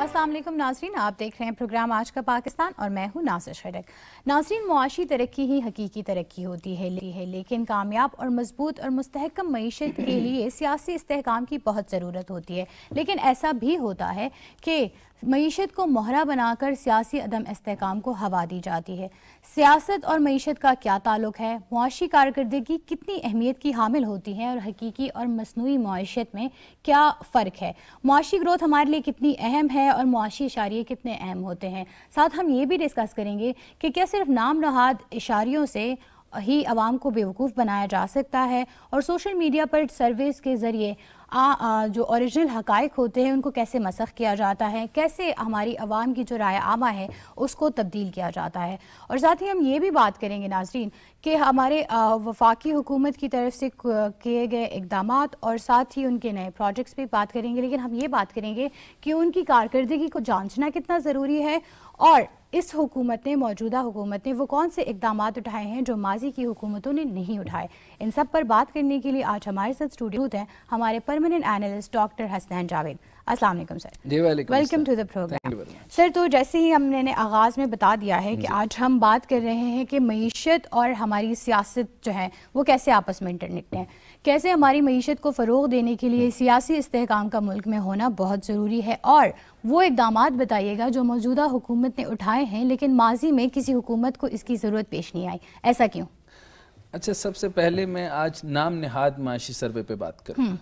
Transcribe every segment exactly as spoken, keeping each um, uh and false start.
अस्सलाम वालेकुम नाज़रीन, आप देख रहे हैं प्रोग्राम आज का पाकिस्तान और मैं हूं नासिर खड़क। नाज़रीन, मुआशी तरक्की ही हकीकी तरक्की होती है, लेकिन कामयाब और मजबूत और मुस्तहकम मईशत के लिए सियासी इस्तेहकाम की बहुत ज़रूरत होती है। लेकिन ऐसा भी होता है कि मईशत को मोहरा बनाकर सियासी अदम इस्तेहकाम को हवा दी जाती है। सियासत और मईशत का क्या ताल्लुक है, मुआशी कारकर्दगी कितनी अहमियत की हामिल होती है और हकीकी और मसनूई मुआशत में क्या फ़र्क है, मुआशी ग्रोथ हमारे लिए कितनी अहम है और मुआशी इशारिये कितने अहम होते हैं। साथ हम ये भी डिस्कस करेंगे कि क्या सिर्फ नाम नहाद इशारियों से ही आवाम को बेवकूफ़ बनाया जा सकता है और सोशल मीडिया पर सर्विस के ज़रिए आ, आ, जो ओरिजिनल हकाइक होते हैं उनको कैसे मसख किया जाता है, कैसे हमारी आवाम की जो राय आमा है उसको तब्दील किया जाता है। और साथ ही हम ये भी बात करेंगे नाज़रीन कि हमारे वफाकी हुकूमत की तरफ से किए गए इक़दामात और साथ ही उनके नए प्रोजेक्ट्स पे बात करेंगे। लेकिन हम ये बात करेंगे कि उनकी कारकर्दगी को जांचना कितना ज़रूरी है और इस हुकूमत ने, मौजूदा हुकूमत ने वो कौन से इक़दामात उठाए हैं जो माजी की हुकूमतों ने नहीं उठाए। इन सब पर बात करने के लिए आज हमारे साथ स्टूडियो हैं हमारे permanent analyst doctor Hasnain Javed. अस्सलाम वालेकुम sir, welcome to the program. Sir, तो जैसे ही हमने आगाज़ में बता दिया है कि आज हम बात कर रहे हैं कि मईशत और हमारी सियासत जो है वो कैसे आपस में इंटरनेट हैं, कैसे हमारी मईशत को फ़रोग़ देने के लिए सियासी इस्तेहकाम का मुल्क में होना बहुत ज़रूरी है। और वो इक़दामात बताइएगा जो मौजूदा हुकूमत ने उठाए हैं लेकिन माजी में किसी हुकूमत को इसकी ज़रूरत पेश नहीं आई, ऐसा क्यों? अच्छा, सबसे पहले मैं आज नाम निहाद माशी सर्वे पे बात करूँ।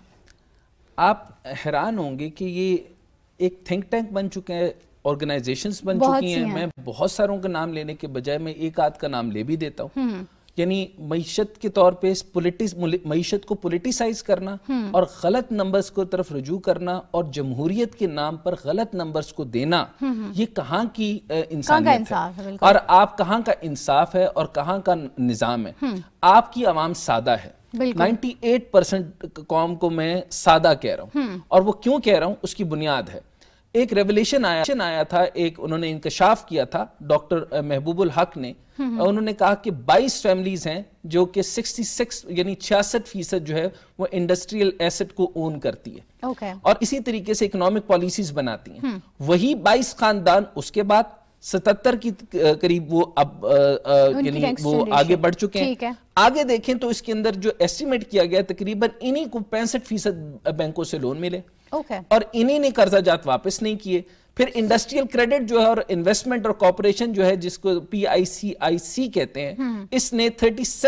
आप हैरान होंगे कि ये एक थिंक टैंक बन चुके हैं, ऑर्गेनाइजेशंस बन चुकी हैं। मैं बहुत सारों का नाम लेने के बजाय मैं एक आध का नाम ले भी देता हूँ। यानी मईशत के तौर पे इस पोलिटिस मईशत को पोलिटिसाइज करना और गलत नंबर्स को तरफ रुजू करना और जमहूरियत के नाम पर गलत नंबर्स को देना, ये कहाँ की इंसानियत है और आप कहाँ का इंसाफ है और कहाँ का निज़ाम है। आपकी आवाम सादा है, अट्ठानवे परसेंट कौम को मैं सादा कह रहा हूँ और वो क्यों कह रहा हूँ उसकी बुनियाद है। एक रेवलेशन आया आया था, एक उन्होंने इंकशाफ किया था डॉक्टर महबूबुल हक ने। उन्होंने कहा कि बाईस फैमिलीज हैं जो कि छियासठ यानी छियासठ फीसद जो है वो इंडस्ट्रियल एसेट को ओन करती है okay. और इसी तरीके से इकोनॉमिक पॉलिसीज बनाती हैं। वही बाईस खानदान उसके बाद सतहत्तर की करीब वो अब यानी वो आगे बढ़ चुके हैं। आगे देखें तो इसके अंदर जो एस्टिमेट किया गया तकरीबन इन्हीं को पैंसठ फीसद बैंकों से लोन मिले okay. और इन्हीं ने कर्जाजात वापस नहीं किए। फिर इंडस्ट्रियल क्रेडिट जो है और इन्वेस्टमेंट और कॉर्पोरेशन जो है जिसको पी आई सी आई सी कहते हैं, इसने सैंतीस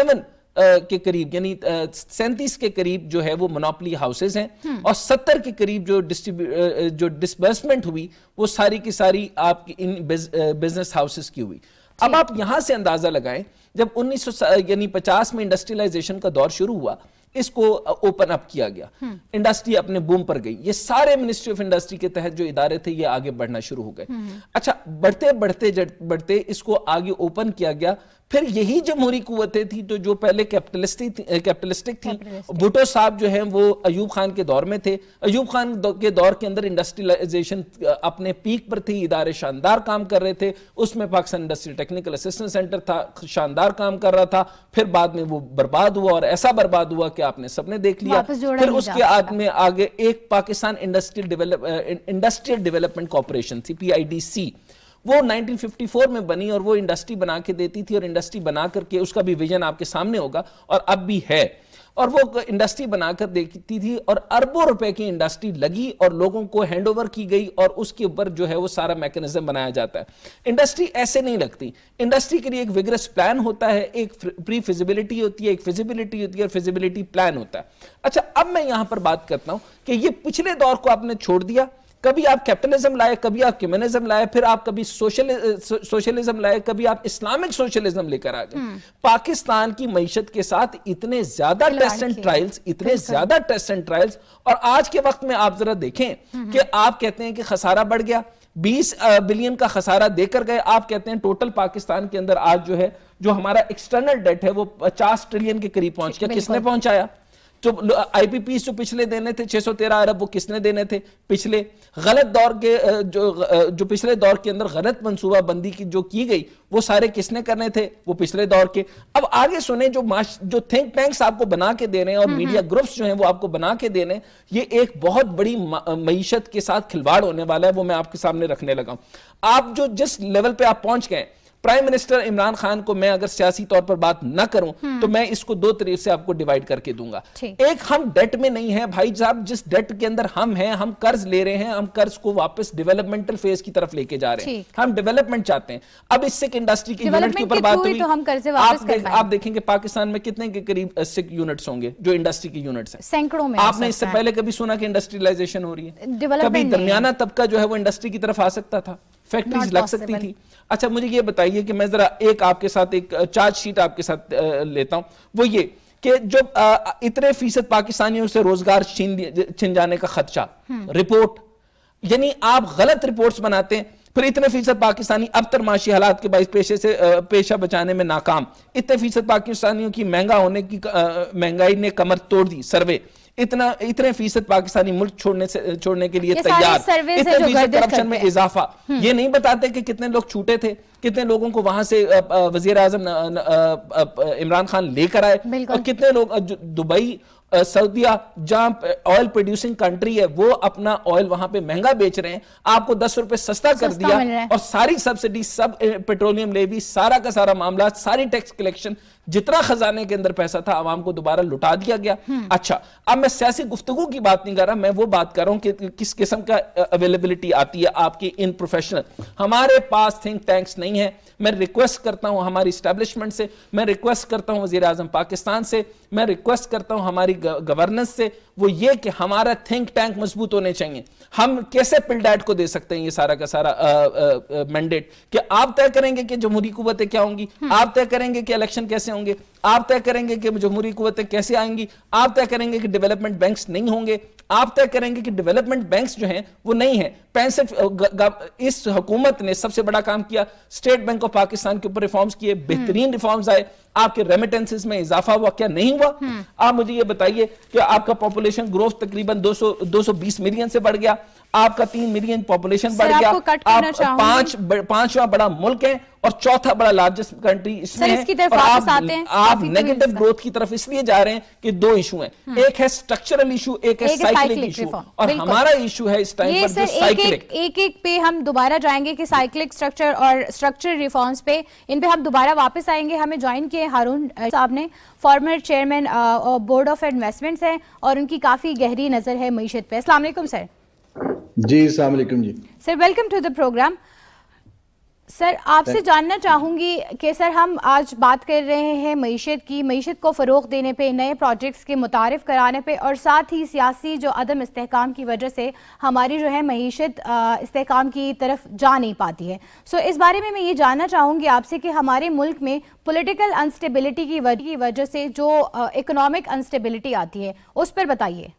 के करीब यानी सैंतीस के करीब जो है वो मोनोपोली हाउसेज हैं और सत्तर के करीब जो डिस्ट्रीब्यू जो डिसबर्समेंट हुई वो सारी की सारी आपकी इन बिजनेस हाउसेज की हुई। अब आप यहां से अंदाजा लगाएं, जब उन्नीस सौ यानी पचास में इंडस्ट्रियलाइजेशन का दौर शुरू हुआ, इसको ओपन अप किया गया, इंडस्ट्री अपने बूम पर गई। ये सारे मिनिस्ट्री ऑफ इंडस्ट्री के तहत जो इदारे थे ये आगे बढ़ना शुरू हो गए। अच्छा, बढ़ते बढ़ते बढ़ते इसको आगे ओपन किया गया। फिर यही जमहूरी कुव्वतें थी तो जो पहले कैपिटलिस्टिक थी, कैपिटलिस्टिक थी। भुट्टो साहब जो हैं वो अयूब खान के दौर में थे। अयूब खान के दौर के अंदर इंडस्ट्रियलाइजेशन अपने पीक पर थी, इदारे शानदार काम कर रहे थे। उसमें Pakistan industrial technical assistance centre था, शानदार काम कर रहा था। फिर बाद में वो बर्बाद हुआ और ऐसा बर्बाद हुआ कि आपने सबने देख लिया। फिर उसके बाद में आगे एक Pakistan industrial develop industrial development corporation थी, पी आई डी सी। वो उन्नीस सौ चौवन में बनी और वो इंडस्ट्री बना के देती थी और इंडस्ट्री बना करके उसका भी विजन आपके सामने होगा और अब भी है। और वो इंडस्ट्री बनाकर देती थी और अरबों रुपए की इंडस्ट्री लगी और लोगों को हैंडओवर की गई और उसके ऊपर जो है वो सारा मैकेनिज्म बनाया जाता है। इंडस्ट्री ऐसे नहीं लगती। इंडस्ट्री के लिए एक विग्रस प्लान होता है, एक प्री फिजिबिलिटी होती है, एक फिजिबिलिटी होती है और फिजिबिलिटी प्लान होता है। अच्छा, अब मैं यहां पर बात करता हूं कि ये पिछले दौर को आपने छोड़ दिया। कभी आप कैपिटलिज्म लाए, कभी आप कम्युनिज्म लाए, फिर आप कभी सोशल सोशलिज्म लाए, कभी आप इस्लामिक सोशलिज्म लेकर आ गए। पाकिस्तान की मईशत के साथ इतने ज्यादा टेस्ट एंड ट्रायल्स, इतने ज्यादा टेस्ट एंड ट्रायल्स, और आज के वक्त में आप जरा देखें कि आप कहते हैं कि खसारा बढ़ गया, बीस बिलियन का खसारा देकर गए। आप कहते हैं टोटल पाकिस्तान के अंदर आज जो है जो हमारा एक्सटर्नल डेट है वो पचास ट्रिलियन के करीब पहुंच गया। किसने पहुंचाया? जो आईपीपीस जो पिछले देने थे छह सौ तेरह अरब, वो किसने देने थे पिछले? गलत दौर के जो जो पिछले दौर के अंदर गलत मंसूबाबंदी की जो की गई, वो सारे किसने करने थे? वो पिछले दौर के। अब आगे सुने, जो जो थिंक टैंक्स आपको बना के दे रहे हैं और मीडिया ग्रुप्स जो हैं वो आपको बना के दे रहे हैं, ये एक बहुत बड़ी मईशत के साथ खिलवाड़ होने वाला है, वो मैं आपके सामने रखने लगा हूं। आप जो जिस लेवल पे आप पहुंच गए, प्राइम मिनिस्टर इमरान खान को मैं अगर सियासी तौर पर बात ना करूं तो मैं इसको दो तरीके से आपको डिवाइड करके दूंगा। एक, हम डेट में नहीं है भाई साहब, जिस डेट के अंदर हम हैं, हम कर्ज ले रहे हैं, हम कर्ज को वापस डेवलपमेंट फेज की तरफ लेके जा रहे हैं, हम डेवलपमेंट चाहते हैं। अब इससे इंडस्ट्री की यूनिट के ऊपर बात हुई, तो हम कर्ज वापस कर पाएंगे। आप देखेंगे पाकिस्तान में कितने के करीब सिक यूनिट्स होंगे जो इंडस्ट्री की यूनिट्स हैं, सैकड़ों में। आपने इससे पहले कभी सुना कि इंडस्ट्रियलाइजेशन हो रही है? कभी दरमियाना तबका जो है वो इंडस्ट्री की तरफ आ सकता था, फैक्ट्रीज लग सकती थी। अच्छा, मुझे ये बताइए कि मैं जरा एक आपके साथ एक चार्ज शीट आपके साथ लेता हूं, वो ये कि जो इतने फीसद पाकिस्तानियों से रोजगार छीन छीन जाने का खदशा, रिपोर्ट, यानी आप गलत रिपोर्ट्स बनाते हैं, फिर इतने फीसद पाकिस्तानी अब तर माशी हालात के बाइस पेशे से पेशा बचाने में नाकाम, इतने फीसद पाकिस्तानियों की महंगा होने की महंगाई ने कमर तोड़ दी, सर्वे, इतना इतने फीसद पाकिस्तानी मुल्क छोड़ने से छोड़ने के लिए तैयार, इतने फीसद करप्शन में इजाफा। ये नहीं बताते कि कितने लोग छूटे थे, कितने लोगों को वहां से वजीर आजम इमरान खान लेकर आए, और कितने लोग दुबई, सऊदीया, जहां ऑयल प्रोड्यूसिंग कंट्री है, वो अपना ऑयल वहां पे महंगा बेच रहे हैं, आपको दस रुपए सस्ता कर दिया, और सारी सब्सिडी, सब पेट्रोलियम लेवी, सारा का सारा मामला, सारी टैक्स कलेक्शन, जितना खजाने के अंदर पैसा था आवाम को दोबारा लुटा दिया गया। अच्छा, अब मैं सियासी गुफ्तगू की बात नहीं कर रहा, मैं वो बात कर रहा हूं कि किस किस्म का अवेलेबिलिटी आती है आपकी इन प्रोफेशनल। हमारे पास थिंक टैंक्स नहीं है। मैं रिक्वेस्ट करता हूं हमारी इस्टेब्लिशमेंट से, मैं रिक्वेस्ट करता हूं वजीर आजम पाकिस्तान से, मैं रिक्वेस्ट करता हूं हमारी गवर्नेंस से, वो ये कि हमारा थिंक टैंक मजबूत होने चाहिए। हम कैसे पिलडैट को दे सकते हैं ये सारा का सारा मैंडेट कि आप तय करेंगे कि जमहूरी कुव्वतें क्या होंगी, आप तय करेंगे कि इलेक्शन कैसे होंगे, आप तय करेंगे कि जमहूरी कुव्वतें कैसे आएंगी, आप तय करेंगे कि डेवलपमेंट बैंक्स नहीं होंगे, आप तय करेंगे कि डेवलपमेंट बैंक्स जो हैं वो नहीं है। पैंसठ इस हुकूमत ने सबसे बड़ा काम किया, स्टेट बैंक ऑफ पाकिस्तान के ऊपर रिफॉर्म्स किए, बेहतरीन रिफॉर्म्स आए, आपके रेमिटेंसेस में इजाफा हुआ, क्या नहीं हुआ? आप मुझे ये बताइए कि आपका पॉपुलेशन ग्रोथ तकरीबन दो सौ दो सौ बीस मिलियन से बढ़ गया, आपका तीन मिलियन पॉपुलेशन बढ़ गया, आप पांच पांचवा बड़ा मुल्क है और चौथा बड़ा लार्जेस्ट कंट्री इसमें है, और आप, आप नेगेटिव ग्रोथ की तरफ इसलिए जा रहे हैं कि दो इशू हैं, एक है स्ट्रक्चरल इशू, एक है साइक्लिक इशू, और हमारा इशू है इस टाइम पर साइक्लिक। एक एक पे हम दोबारा जाएंगे कि साइक्लिक स्ट्रक्चर और स्ट्रक्चरल रिफॉर्म्स पे, इन पे हम दोबारा वापस आएंगे। हमें ज्वाइन किए हारून साहब ने, former chairman board of investments है, और उनकी काफी गहरी नजर है मईशत पे। अस्सलाम वालेकुम सर। जी अस्सलाम वालेकुम जी sir, welcome to the program. Sir, आपसे जानना चाहूंगी कि सर हम आज बात कर रहे हैं मईशत की, मईशत को फ़रोग़ देने पे, नए प्रोजेक्ट्स के मुतारिफ कराने पे, और साथ ही सियासी जो अदम इस्तेहकाम की वजह से हमारी जो है मईशत इस्तेहकाम की तरफ जा नहीं पाती है। सो इस बारे में मैं ये जानना चाहूँगी आपसे कि हमारे मुल्क में पॉलिटिकल अनस्टेबिलिटी की वजह से जो इकोनॉमिक अनस्टेबिलिटी आती है, उस पर बताइए।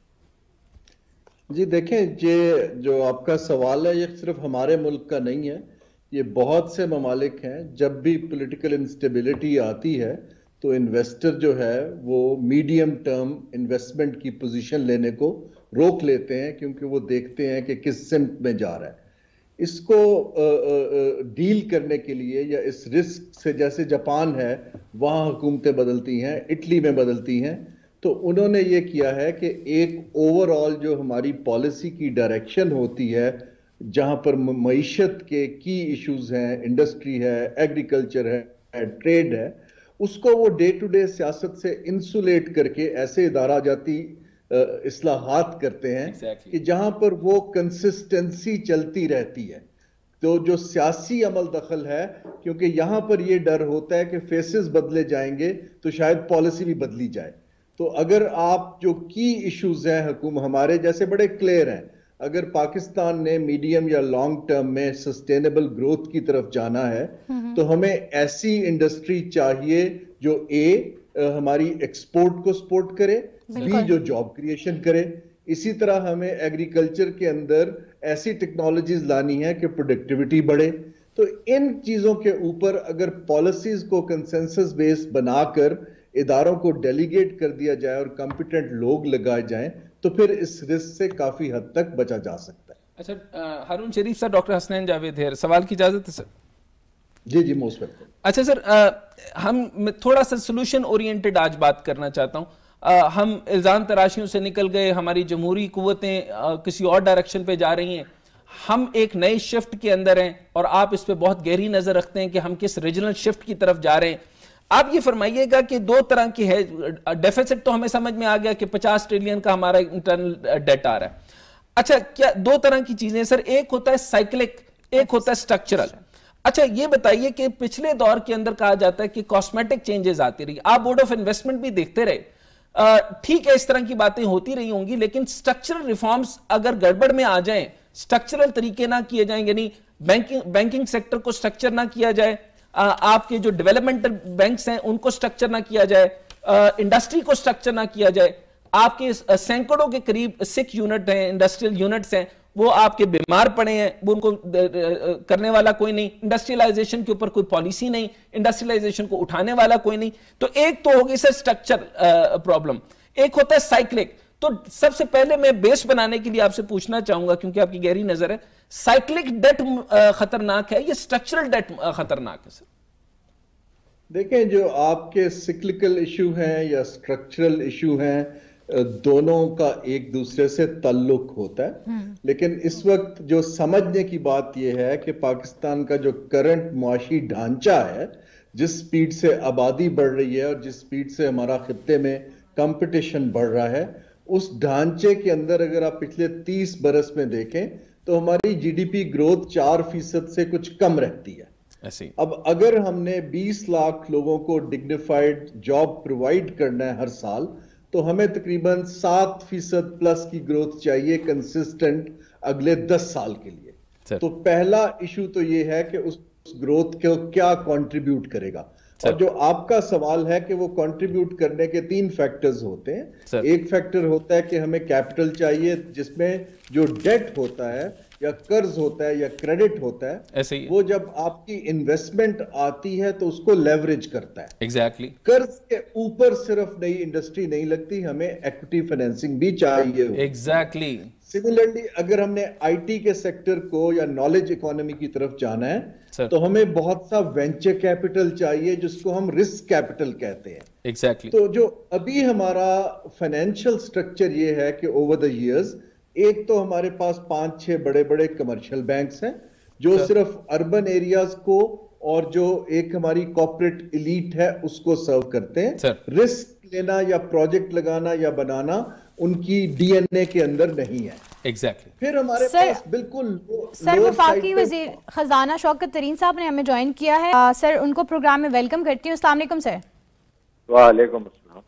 जी देखें, ये जो आपका सवाल है ये सिर्फ हमारे मुल्क का नहीं है, ये बहुत से ममालिक हैं। जब भी पॉलिटिकल इंस्टेबिलिटी आती है तो इन्वेस्टर जो है वो मीडियम टर्म इन्वेस्टमेंट की पोजीशन लेने को रोक लेते हैं, क्योंकि वो देखते हैं कि किस सिमत में जा रहा है। इसको आ, आ, डील करने के लिए, या इस रिस्क से, जैसे जापान है वहाँ हुकूमतें बदलती हैं, इटली में बदलती हैं, तो उन्होंने ये किया है कि एक ओवरऑल जो हमारी पॉलिसी की डायरेक्शन होती है, जहां पर मईशत के की इश्यूज हैं, इंडस्ट्री है, एग्रीकल्चर है, ट्रेड है, उसको वो डे टू डे सियासत से इंसुलेट करके ऐसे इदारा जाती इस्लाहात करते हैं exactly. कि जहां पर वो कंसिस्टेंसी चलती रहती है। तो जो सियासी अमल दखल है, क्योंकि यहां पर ये डर होता है कि फेसेस बदले जाएंगे तो शायद पॉलिसी भी बदली जाए। तो अगर आप जो की इश्यूज हैं हुकूमत हमारे जैसे बड़े क्लियर हैं, अगर पाकिस्तान ने मीडियम या लॉन्ग टर्म में सस्टेनेबल ग्रोथ की तरफ जाना है तो हमें ऐसी इंडस्ट्री चाहिए जो ए हमारी एक्सपोर्ट को सपोर्ट करे, बी जो जॉब क्रिएशन करे। इसी तरह हमें एग्रीकल्चर के अंदर ऐसी टेक्नोलॉजीज लानी है कि प्रोडक्टिविटी बढ़े। तो इन चीजों के ऊपर अगर पॉलिसीज को कंसेंसस बेस्ड बनाकर इदारों को डेलीगेट कर दिया जाए और कॉम्पिटेंट लोग लगाए जाएं, तो फिर इस रिस्क से काफी हद तक बचा जा सकता है। अच्छा, हारून शरीफ सर, डॉक्टर हसनैन जावेद है, सवाल की इजाजत है सर? जी जी, मोस्ट वेलकम। अच्छा सर, आ, हम थोड़ा सा सोल्यूशन ओरिएंटेड आज बात करना चाहता हूं। आ, हम इल्ज़ाम तराशियों से निकल गए, हमारी जमहूरी कुव्वतें किसी और डायरेक्शन पे जा रही हैं, हम एक नए शिफ्ट के अंदर हैं और आप इस पे बहुत गहरी नजर रखते हैं कि हम किस रीजनल शिफ्ट की तरफ जा रहे हैं। आप ये फरमाइएगा कि दो तरह की है डेफिसिट, तो हमें समझ में आ गया कि पचास ट्रिलियन का हमारा इंटरनल डेट आ रहा है। अच्छा, क्या दो तरह की चीजें सर, एक होता है साइक्लिक, एक होता है स्ट्रक्चरल। अच्छा, ये बताइए कि पिछले दौर के अंदर कहा जाता है कि कॉस्मेटिक चेंजेस आती रही, आप बोर्ड ऑफ इन्वेस्टमेंट भी देखते रहे, ठीक है इस तरह की बातें होती रही होंगी, लेकिन स्ट्रक्चरल रिफॉर्म्स अगर गड़बड़ में आ जाएं, स्ट्रक्चरल तरीके ना किए जाएं, यानी बैंकिंग बैंकिंग सेक्टर को स्ट्रक्चर ना किया जाए, आ, आपके जो डेवलपमेंटल बैंक्स हैं उनको स्ट्रक्चर ना किया जाए, इंडस्ट्री को स्ट्रक्चर ना किया जाए, आपके सैकड़ों के करीब सिख यूनिट हैं, इंडस्ट्रियल यूनिट्स हैं, वो आपके बीमार पड़े हैं, वो उनको करने वाला कोई नहीं, इंडस्ट्रियलाइजेशन के ऊपर कोई पॉलिसी नहीं, इंडस्ट्रियलाइजेशन को उठाने वाला कोई नहीं। तो एक तो होगी सर स्ट्रक्चर प्रॉब्लम, एक होता है साइक्लिक। तो सबसे पहले मैं बेस बनाने के लिए आपसे पूछना चाहूंगा, क्योंकि आपकी गहरी नजर है, साइक्लिक डेट खतरनाक है या स्ट्रक्चरल डेट खतरनाक है सर? देखें, जो आपके सिक्लिकल इशू हैं या स्ट्रक्चरल इशू हैं, दोनों का एक दूसरे से ताल्लुक होता है, लेकिन इस वक्त जो समझने की बात यह है कि पाकिस्तान का जो करंट मुआशी ढांचा है, जिस स्पीड से आबादी बढ़ रही है और जिस स्पीड से हमारा खित्ते में कंपटीशन बढ़ रहा है, उस ढांचे के अंदर अगर आप पिछले तीस बरस में देखें तो हमारी जीडीपी ग्रोथ चार फीसद से कुछ कम रहती है। ऐसी अब अगर हमने बीस लाख लोगों को डिग्निफाइड जॉब प्रोवाइड करना है हर साल, तो हमें तकरीबन सात फीसद प्लस की ग्रोथ चाहिए कंसिस्टेंट अगले दस साल के लिए। सर। तो पहला इशू तो ये है कि उस ग्रोथ को क्या कंट्रीब्यूट करेगा, और जो आपका सवाल है कि वो कंट्रीब्यूट करने के तीन फैक्टर्स होते हैं। एक फैक्टर होता है कि हमें कैपिटल चाहिए, जिसमें जो डेट होता है या कर्ज होता है या क्रेडिट होता है, ऐसे ही वो जब आपकी इन्वेस्टमेंट आती है तो उसको लेवरेज करता है। Exactly exactly. कर्ज के ऊपर सिर्फ नई इंडस्ट्री नहीं लगती, हमें इक्विटी फाइनेंसिंग भी चाहिए। Exactly exactly. सिमिलरली अगर हमने आईटी के सेक्टर को या नॉलेज इकोनॉमी की तरफ जाना है, Sir. तो हमें बहुत सा वेंचर कैपिटल चाहिए, जिसको हम रिस्क कैपिटल कहते हैं। Exactly exactly. तो जो अभी हमारा फाइनेंशियल स्ट्रक्चर ये है कि ओवर द इयर्स, एक तो हमारे पास पांच छह बड़े बड़े कमर्शियल बैंक्स हैं जो Sir. सिर्फ अर्बन एरियाज को और जो एक हमारी कॉर्पोरेट एलीट है उसको सर्व करते हैं। Sir. रिस्क लेना या प्रोजेक्ट लगाना या बनाना उनकी डीएनए के अंदर नहीं है। Exactly exactly. फिर हमारे सर, पास बिल्कुल सर वफाकी वजीर खजाना शौकत तरीन साहब ने हमें ज्वाइन किया है। आ, सर उनको प्रोग्राम में वेलकम करती हूँ। अस्सलाम वालेकुम सर। वालेकुम अस्सलाम।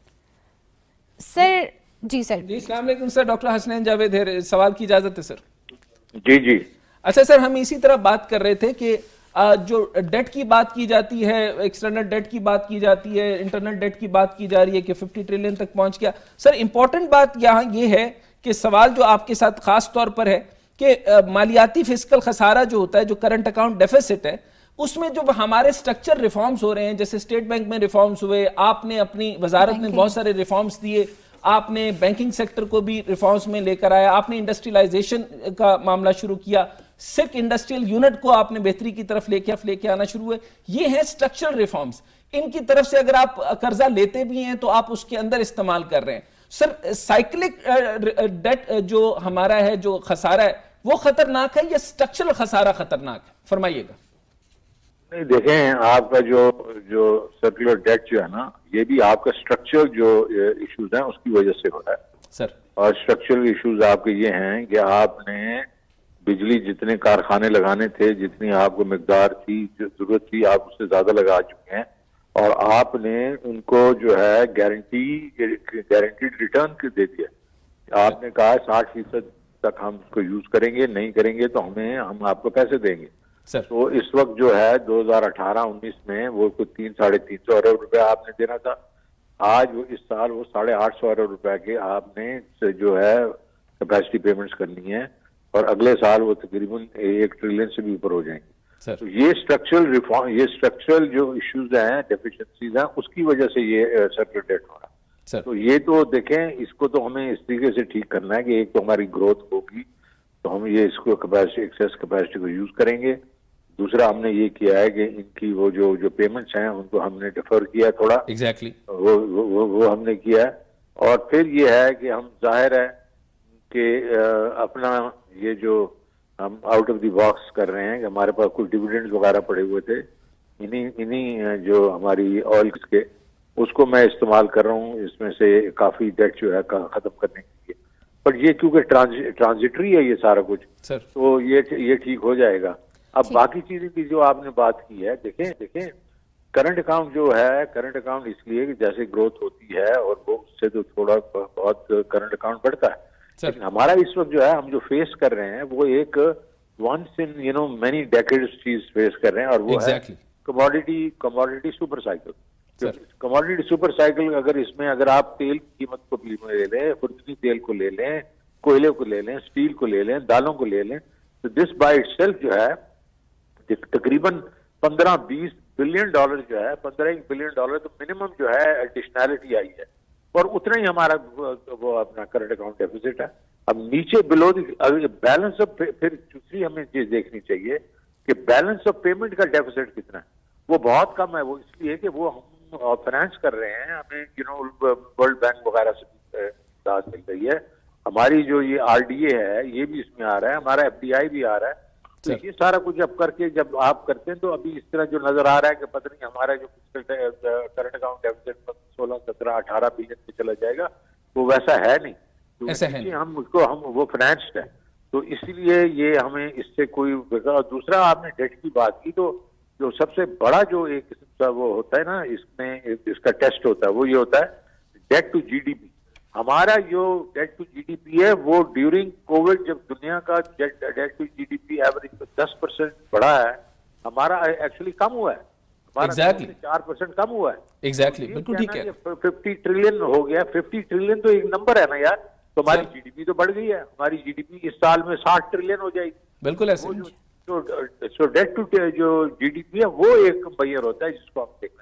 सर जी सर जी अस्सलाम वालेकुम सर, डॉक्टर हसनैन जावेद है, सवाल की इजाजत है सर? जी जी। अच्छा सर, हम इसी तरह बात कर रहे थे कि जो डेट की बात की जाती है, एक्सटर्नल डेट की बात की जाती है, इंटरनल डेट की बात की जा रही है कि पचास ट्रिलियन तक पहुंच गया। सर इंपॉर्टेंट बात यहाँ ये है कि सवाल जो आपके साथ खास तौर पर है कि मालियाती फिस्कल खसारा जो होता है, जो करंट अकाउंट डेफिसिट है, उसमें जो हमारे स्ट्रक्चर रिफॉर्म्स हो रहे हैं, जैसे स्टेट बैंक में रिफॉर्म्स हुए, आपने अपनी वजारत में बहुत सारे रिफॉर्म्स दिए, आपने बैंकिंग सेक्टर को भी रिफॉर्म्स में लेकर आया, आपने इंडस्ट्रियलाइजेशन का मामला शुरू किया, सिर्फ इंडस्ट्रियल यूनिट को आपने बेहतरी की तरफ लेके लेके आना शुरू हुए। ये है स्ट्रक्चरल रिफॉर्म्स। इनकी तरफ से अगर आप कर्जा लेते भी हैं तो आप उसके अंदर इस्तेमाल कर रहे हैं। सर साइक्लिक डेट जो हमारा है, जो खसारा है, वो खतरनाक है या स्ट्रक्चरल खसारा खतरनाक है? फरमाइएगा। नहीं देखें, आपका जो जो सर्कुलर डेट जो है ना, ये भी आपका स्ट्रक्चरल जो इश्यूज हैं उसकी वजह से हो रहा है सर। और स्ट्रक्चरल इश्यूज आपके ये हैं कि आपने बिजली जितने कारखाने लगाने थे, जितनी आपको मिकदार थी, जो जरूरत थी, आप उससे ज्यादा लगा चुके हैं, और आपने उनको जो है गारंटी गारंटीड रिटर्न दे दिया। आपने कहा साठ फीसद तक हम उसको यूज करेंगे, नहीं करेंगे तो हमें हम आपको पैसे देंगे। सर। तो इस वक्त जो है दो हजार अठारह उन्नीस में वो कुछ तीन साढ़े तीन सौ अरब रुपए आपने देना था। आज वो इस साल वो साढ़े आठ सौ अरब रुपए के आपने जो है कैपेसिटी पेमेंट्स करनी है, और अगले साल वो तकरीबन एक ट्रिलियन से भी ऊपर हो जाएंगे। तो ये स्ट्रक्चरल रिफॉर्म, ये स्ट्रक्चरल जो इश्यूज हैं, डेफिशिएंसीज हैं, उसकी वजह से ये सर्कुलेट हो रहा है। तो ये तो देखें, इसको तो हमें इस तरीके से ठीक करना है कि एक तो हमारी ग्रोथ होगी तो हम ये इसको कैपेसिटी, एक्सेस कैपेसिटी को यूज करेंगे। दूसरा हमने ये किया है कि इनकी वो जो जो पेमेंट्स हैं उनको हमने डिफर किया थोड़ा, एग्जैक्टली exactly. वो, वो वो हमने किया है। और फिर ये है कि हम जाहिर है कि अपना ये जो हम आउट ऑफ द बॉक्स कर रहे हैं कि हमारे पास कुछ डिविडेंड्स वगैरह पड़े हुए थे, इन्हीं इन्हीं जो हमारी ऑयल के, उसको मैं इस्तेमाल कर रहा हूँ इसमें से काफी डेट जो है खत्म करने के लिए। पर ये क्योंकि ट्रांजिटरी है ये सारा कुछ सर, तो ये ये ठीक हो जाएगा। अब बाकी चीजें की जो आपने बात की है, देखें देखें करंट अकाउंट जो है, करंट अकाउंट इसलिए कि जैसे ग्रोथ होती है और वो उससे तो थोड़ा बहुत करंट अकाउंट बढ़ता है। लेकिन हमारा इस वक्त जो है हम जो फेस कर रहे हैं वो एक once in you know many decades चीज फेस कर रहे हैं, और वो exactly. है commodity commodity super cycle. Commodity super cycle अगर इसमें अगर आप तेल की कीमत को भी ले लें, खुर्दनी तेल को ले लें, कोयले को ले लें, स्टील को ले लें, दालों को ले लें, तो दिस बाय इटसेल्फ जो है तकरीबन पंद्रह बीस बिलियन डॉलर जो है, पंद्रह एक बिलियन डॉलर तो मिनिमम जो है एडिशनैलिटी आई है, और उतना ही हमारा वो अपना करंट अकाउंट डेफिसिट है। अब नीचे बिलो बैलेंस ऑफ, फिर दूसरी हमें चीज देखनी चाहिए कि बैलेंस ऑफ पेमेंट का डेफिसिट कितना है। वो बहुत कम है। वो इसलिए कि वो हम फाइनेंस कर रहे हैं, हमें यू नो वर्ल्ड बैंक वगैरह से दाद मिल रही है, हमारी जो ये आरडीए है ये भी इसमें आ रहा है, हमारा एफडीआई भी आ रहा है। तो ये सारा कुछ जब करके जब आप करते हैं तो अभी इस तरह जो नजर आ रहा है कि पता नहीं हमारा जो करंट अकाउंट डेफिसिट सोलह सत्रह अठारह बिलियन पे चला जाएगा, वो वैसा है नहीं। तो ऐसा है नहीं। हम उसको हम वो फाइनेंस्ड है, तो इसीलिए ये हमें इससे कोई। दूसरा आपने डेट की बात की, तो जो सबसे बड़ा जो एक किस्म का वो होता है ना, इसमें इसका टेस्ट होता है, वो ये होता है डेट टू जीडीपी। हमारा जो डेट टू जीडीपी है वो ड्यूरिंग कोविड जब दुनिया का डेट टू जीडीपी एवरेज तो दस परसेंट बढ़ा है, हमारा एक्चुअली कम हुआ है, हमारा चार परसेंट कम हुआ है। Exactly exactly. बिल्कुल ठीक है। फिफ्टी ट्रिलियन हो गया, फिफ्टी ट्रिलियन तो एक नंबर है ना यार, तो हमारी जीडीपी तो बढ़ गई है, हमारी जीडीपी इस साल में साठ ट्रिलियन हो जाएगी। बिल्कुल ऐसे। तो डेट टू जो जीडीपी है वो एक कंपेयर होता है जिसको हम देखना।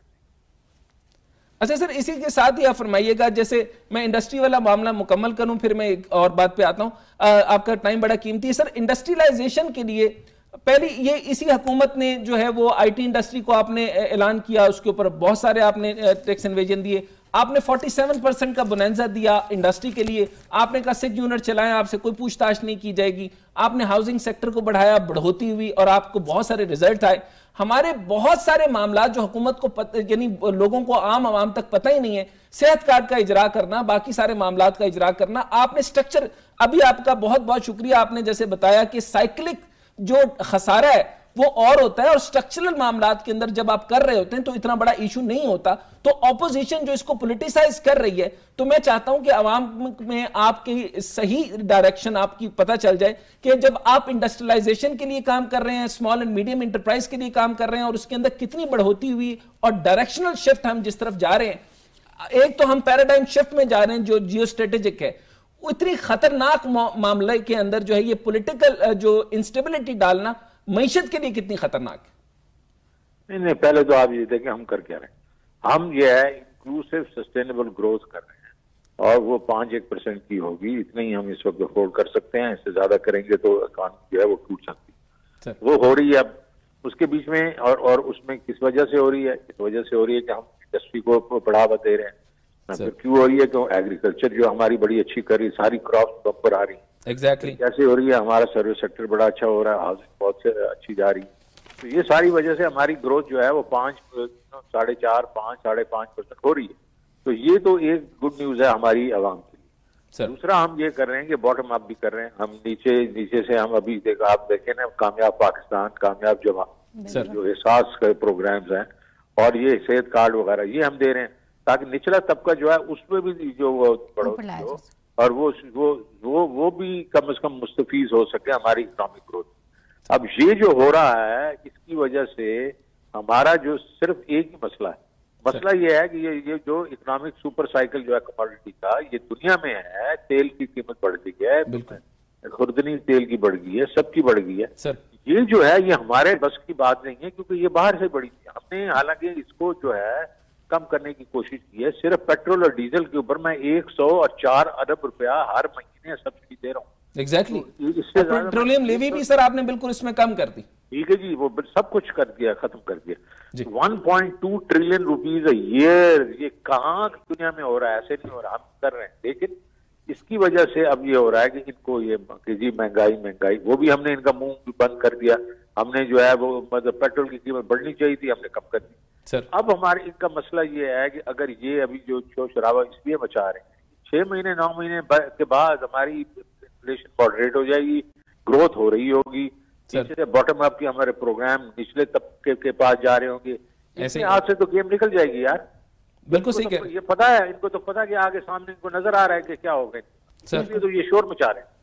अच्छा सर, इसी के साथ ही आप फरमाइएगा, जैसे मैं इंडस्ट्री वाला मामला मुकम्मल करूं फिर मैं एक और बात पे आता हूं, आपका टाइम बड़ा कीमती है सर। इंडस्ट्रियलाइजेशन के लिए पहले ये इसी हुकूमत ने जो है वो आईटी इंडस्ट्री को आपने ऐलान किया, उसके ऊपर बहुत सारे आपने टैक्स इन्वेजन दिए, आपने सैंतालीस परसेंट का बोनंजा दिया इंडस्ट्री के लिए, आपने कहा सिक्स यूनिट चलाएं, आपसे कोई पूछताछ नहीं की जाएगी, आपने हाउसिंग सेक्टर को बढ़ाया, बढ़ोती हुई और आपको बहुत सारे रिजल्ट आए। हमारे बहुत सारे मामला जो हुकूमत को यानी लोगों को आम आवाम तक पता ही नहीं है, सेहत कार्ड का इजरा करना, बाकी सारे मामला का इजरा करना, आपने स्ट्रक्चर, अभी आपका बहुत बहुत शुक्रिया, आपने जैसे बताया कि साइक्लिक जो खसारा है वो और होता है, और स्ट्रक्चरल मामलात के अंदर जब आप कर रहे होते हैं तो इतना बड़ा इशू नहीं होता। तो ऑपोजिशन जो इसको पॉलिटिसाइज कर रही है, तो मैं चाहता हूं कि आवाम में आपकी सही डायरेक्शन आपकी पता चल जाए कि जब आप इंडस्ट्रियलाइजेशन के लिए काम कर रहे हैं, स्मॉल एंड मीडियम इंटरप्राइज के लिए काम कर रहे हैं, और उसके अंदर कितनी बढ़ोती हुई और डायरेक्शनल शिफ्ट हम जिस तरफ जा रहे हैं, एक तो हम पैराडाइम शिफ्ट में जा रहे हैं जो जियो स्ट्रेटेजिक है, इतनी खतरनाक मामले के अंदर जो है ये पॉलिटिकल जो इंस्टेबिलिटी डालना मईशत के लिए कितनी खतरनाक है? नहीं नहीं, पहले तो आप ये देखें हम कर क्या रहे हैं। हम ये है इंक्लूसिव सस्टेनेबल ग्रोथ कर रहे हैं, और वो पांच एक परसेंट की होगी, इतने ही हम इस वक्त अफोर्ड कर सकते हैं। इससे ज्यादा करेंगे तो इकॉनमी जो है वो टूट सकती है। वो हो रही है अब उसके बीच में, और और उसमें किस वजह से हो रही है? इस वजह से हो रही है कि हम इंडस्ट्री को बढ़ावा दे रहे हैं। फिर क्यों हो रही है? क्यों एग्रीकल्चर जो हमारी बड़ी अच्छी कर रही, सारी क्रॉप्स बम्पर आ रही है। Exactly exactly. कैसे हो रही है? हमारा सर्विस सेक्टर बड़ा अच्छा हो रहा है, हाउसिंग बहुत से अच्छी जा रही है। तो ये सारी वजह से हमारी ग्रोथ जो है वो पांच साढ़े चार पांच साढ़े पांच परसेंट हो रही है। तो ये तो एक गुड न्यूज है हमारी आवाम के लिए। दूसरा हम ये कर रहे हैं कि बॉटम अप भी कर रहे हैं, हम नीचे नीचे से हम अभी देख आप देखें ना, कामयाब पाकिस्तान, कामयाब जमा जो एहसास के प्रोग्राम्स हैं, और ये सेहत कार्ड वगैरह ये हम दे रहे हैं, ताकि निचला तबका जो है उसमें भी जो बढ़ोतरी हो, और वो वो वो वो भी कम से कम मुस्तफीज हो सके हमारी इकोनॉमिक ग्रोथ। अब ये जो हो रहा है इसकी वजह से हमारा जो सिर्फ एक ही मसला है, मसला ये है कि ये ये जो इकोनॉमिक सुपर साइकिल जो है कमोडिटी का, ये दुनिया में है, तेल की कीमत बढ़ गई है, खुर्दनी तेल की बढ़ गई है, सबकी बढ़ गई है, ये जो है ये हमारे बस की बात नहीं है, क्योंकि ये बाहर से बड़ी थी। हमने हालांकि इसको जो है कम करने की कोशिश की है। सिर्फ पेट्रोल और डीजल के ऊपर मैं एक सौ और चार अरब रुपया हर महीने सब्सिडी दे रहा हूँ। एग्जैक्टली तो इससे पेट्रोलियम लेवी भी सर आपने बिल्कुल इसमें कम कर दी। ठीक है जी, वो सब कुछ कर दिया, खत्म कर दिया। One point two trillion rupees a year, ये कहाँ दुनिया में हो रहा है? ऐसे नहीं हो रहा, हम कर रहे हैं। लेकिन इसकी वजह से अब ये हो रहा है कि इनको ये कि जी महंगाई महंगाई, वो भी हमने इनका मुंह बंद कर दिया। हमने जो है वो मतलब पेट्रोल की कीमत बढ़नी चाहिए थी, हमने कम कर दी सर। अब हमारे इनका मसला ये है कि अगर ये अभी जो शोर शराबा इसलिए मचा रहे हैं, छह महीने नौ महीने के बाद हमारी इन्फ्लेशन मॉडरेट हो जाएगी, ग्रोथ हो रही होगी, नीचे बॉटम अप की हमारे प्रोग्राम निचले तबके के पास जा रहे होंगे, ऐसे हाथ से तो गेम निकल जाएगी यार। बिल्कुल सही तो कह, ये पता है, इनको तो पता कि आगे सामने इनको नजर आ रहा है कि क्या होगा, इसलिए तो ये शोर मचा रहे हैं।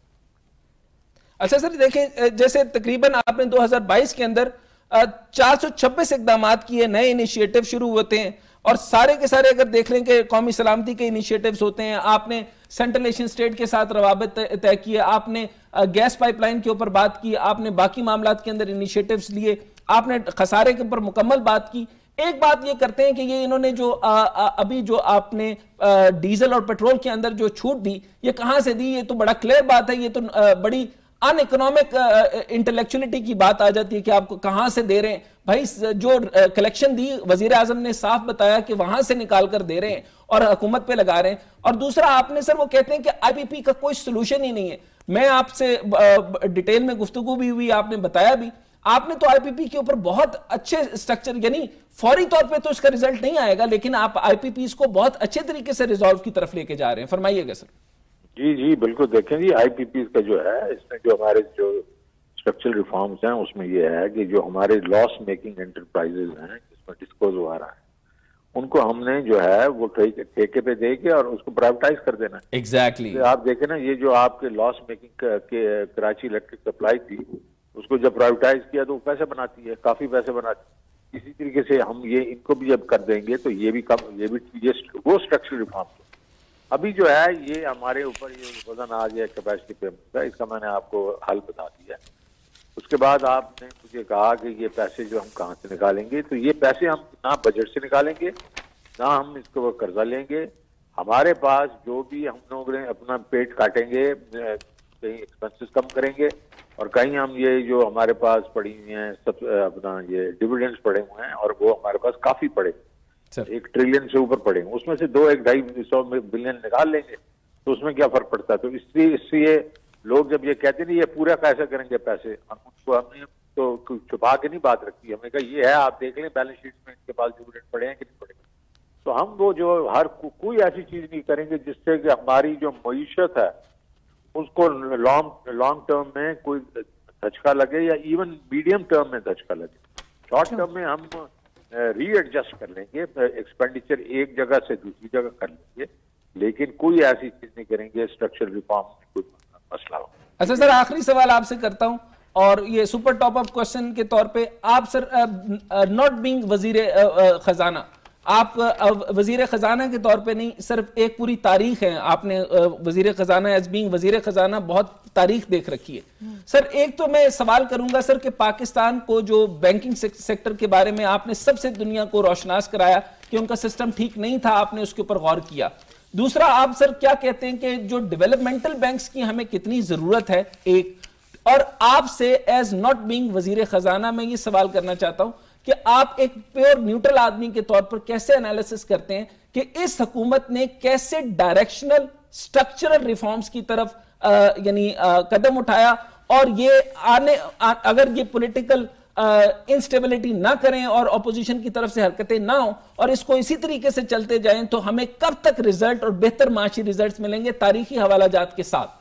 अच्छा सर देखें, जैसे तकरीबन आपने दो हज़ार बाईस के अंदर चार सौ छब्बीस इकदाम किए, नए इनिशिएटिव शुरू होते हैं और सारे के सारे अगर देख लें कि कौमी सलामती के इनिशिएटिव्स होते हैं। आपने सेंट्रल एशियन स्टेट के साथ रवाबित तय किए, आपने गैस पाइपलाइन के ऊपर बात की, आपने बाकी मामलात के अंदर इनिशिएटिव्स लिए, आपने खसारे के ऊपर मुकम्मल बात की। एक बात ये करते हैं कि ये इन्होंने जो आ, आ, अभी जो आपने आ, डीजल और पेट्रोल के अंदर जो छूट दी, ये कहां से दी? ये तो बड़ा क्लियर बात है, ये तो आ, बड़ी अन इकोनॉमिक इंटेलेक्चुअलिटी की बात आ जाती है कि आपको कहां से दे रहे हैं। भाई जो कलेक्शन दी वजीर आजम ने साफ बताया कि वहां से निकाल कर दे रहे हैं और हुकूमत पे लगा रहे हैं। और दूसरा आपने सर वो कहते हैं कि आईपीपी का कोई सोल्यूशन ही नहीं है। मैं आपसे डिटेल में गुफ्तगू भी हुई, आपने बताया भी, आपने तो आईपीपी के ऊपर बहुत अच्छे स्ट्रक्चर, यानी फौरी तौर पे तो इसका रिजल्ट नहीं आएगा, लेकिन आप आईपीपी को बहुत अच्छे तरीके से रिजॉल्व की तरफ लेके जा रहे हैं। फरमाइएगा सर। जी जी बिल्कुल, देखें जी आईपीपी का जो है, इसमें जो हमारे जो स्ट्रक्चरल रिफॉर्म्स हैं उसमें ये है कि जो हमारे लॉस मेकिंग एंटरप्राइजेज हैं जिसमें डिस्पोज हो रहा है, उनको हमने जो है वो ठेके पे दे के और उसको प्राइवेटाइज कर देना है। Exactly exactly. आप देखें ना, ये जो आपके लॉस मेकिंग के कराची इलेक्ट्रिक सप्लाई थी, उसको जब प्राइवेटाइज किया तो वो पैसे बनाती है, काफी पैसे बनाती है। इसी तरीके से हम ये इनको भी जब कर देंगे तो ये भी कम, ये भी ये वो स्ट्रक्चरल रिफॉर्म। अभी जो है ये हमारे ऊपर ये वजन आ गया कैपेसिटी पेमेंट का, इसका मैंने आपको हल बता दिया। उसके बाद आपने मुझे कहा कि ये पैसे जो हम कहाँ से निकालेंगे, तो ये पैसे हम ना बजट से निकालेंगे ना हम इसको कर्जा लेंगे। हमारे पास जो भी हम लोग अपना पेट काटेंगे, कहीं एक्सपेंसेस कम करेंगे और कहीं हम ये जो हमारे पास पड़ी हुई हैं सब अपना ये डिविडेंड्स पड़े हुए हैं और वो हमारे पास काफी पड़े, एक ट्रिलियन से ऊपर पड़ेंगे, उसमें से दो एक ढाई सौ बिलियन निकाल लेंगे तो उसमें क्या फर्क पड़ता है। तो इसलिए इसलिए लोग जब ये कहते नहीं ये पूरा कैसे करेंगे पैसे, हम उसको हमने तो छुपा के नहीं बात रखी, हमने कहा ये है, आप देख लें बैलेंस शीट में इनके पास डिविडेंड पड़े हैं कि नहीं पड़े। तो हम वो जो हर को, कोई ऐसी चीज नहीं करेंगे जिससे कि हमारी जो मईशत है उसको लॉन्ग लॉन्ग टर्म में कोई धचका लगे या इवन मीडियम टर्म में धचका लगे। शॉर्ट टर्म में हम रीएडजस्ट कर लेंगे, एक्सपेंडिचर एक जगह से दूसरी जगह कर लेंगे, लेकिन कोई ऐसी चीज नहीं करेंगे स्ट्रक्चरल रिफॉर्म में कोई मसला हो। अच्छा सर, आखिरी सवाल आपसे करता हूं और ये सुपर टॉप अप क्वेश्चन के तौर पे, आप सर नॉट बीइंग वजीर खजाना, आप वजीर खजाना के तौर पे नहीं, सिर्फ एक पूरी तारीख है, आपने वजीर खजाना एज बीइंग वजीर खजाना बहुत तारीख देख रखी है सर। एक तो मैं सवाल करूंगा सर कि पाकिस्तान को जो बैंकिंग सेक्टर के बारे में आपने सबसे दुनिया को रोशनास कराया कि उनका सिस्टम ठीक नहीं था, आपने उसके ऊपर गौर किया। दूसरा, आप सर क्या कहते हैं कि जो डेवलपमेंटल बैंक्स की हमें कितनी जरूरत है, एक, और आपसे एज नॉट बीइंग वजीर खजाना मैं ये सवाल करना चाहता हूं कि आप एक प्योर न्यूट्रल आदमी के तौर पर कैसे एनालिसिस करते हैं कि इस हुकूमत ने कैसे डायरेक्शनल स्ट्रक्चरल रिफॉर्म्स की तरफ यानी कदम उठाया और ये आने आ, अगर ये पॉलिटिकल इंस्टेबिलिटी ना करें और ऑपोजिशन की तरफ से हरकतें ना हो और इसको इसी तरीके से चलते जाएं तो हमें कब तक रिजल्ट और बेहतर माशी रिजल्ट्स मिलेंगे तारीखी हवाला जात के साथ?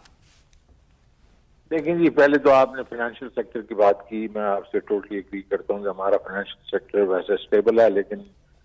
देखिए जी, पहले तो आपने फाइनेंशियल सेक्टर की बात की, मैं आपसे टोटली एग्री करता हूँ कि हमारा फाइनेंशियल सेक्टर वैसे स्टेबल है लेकिन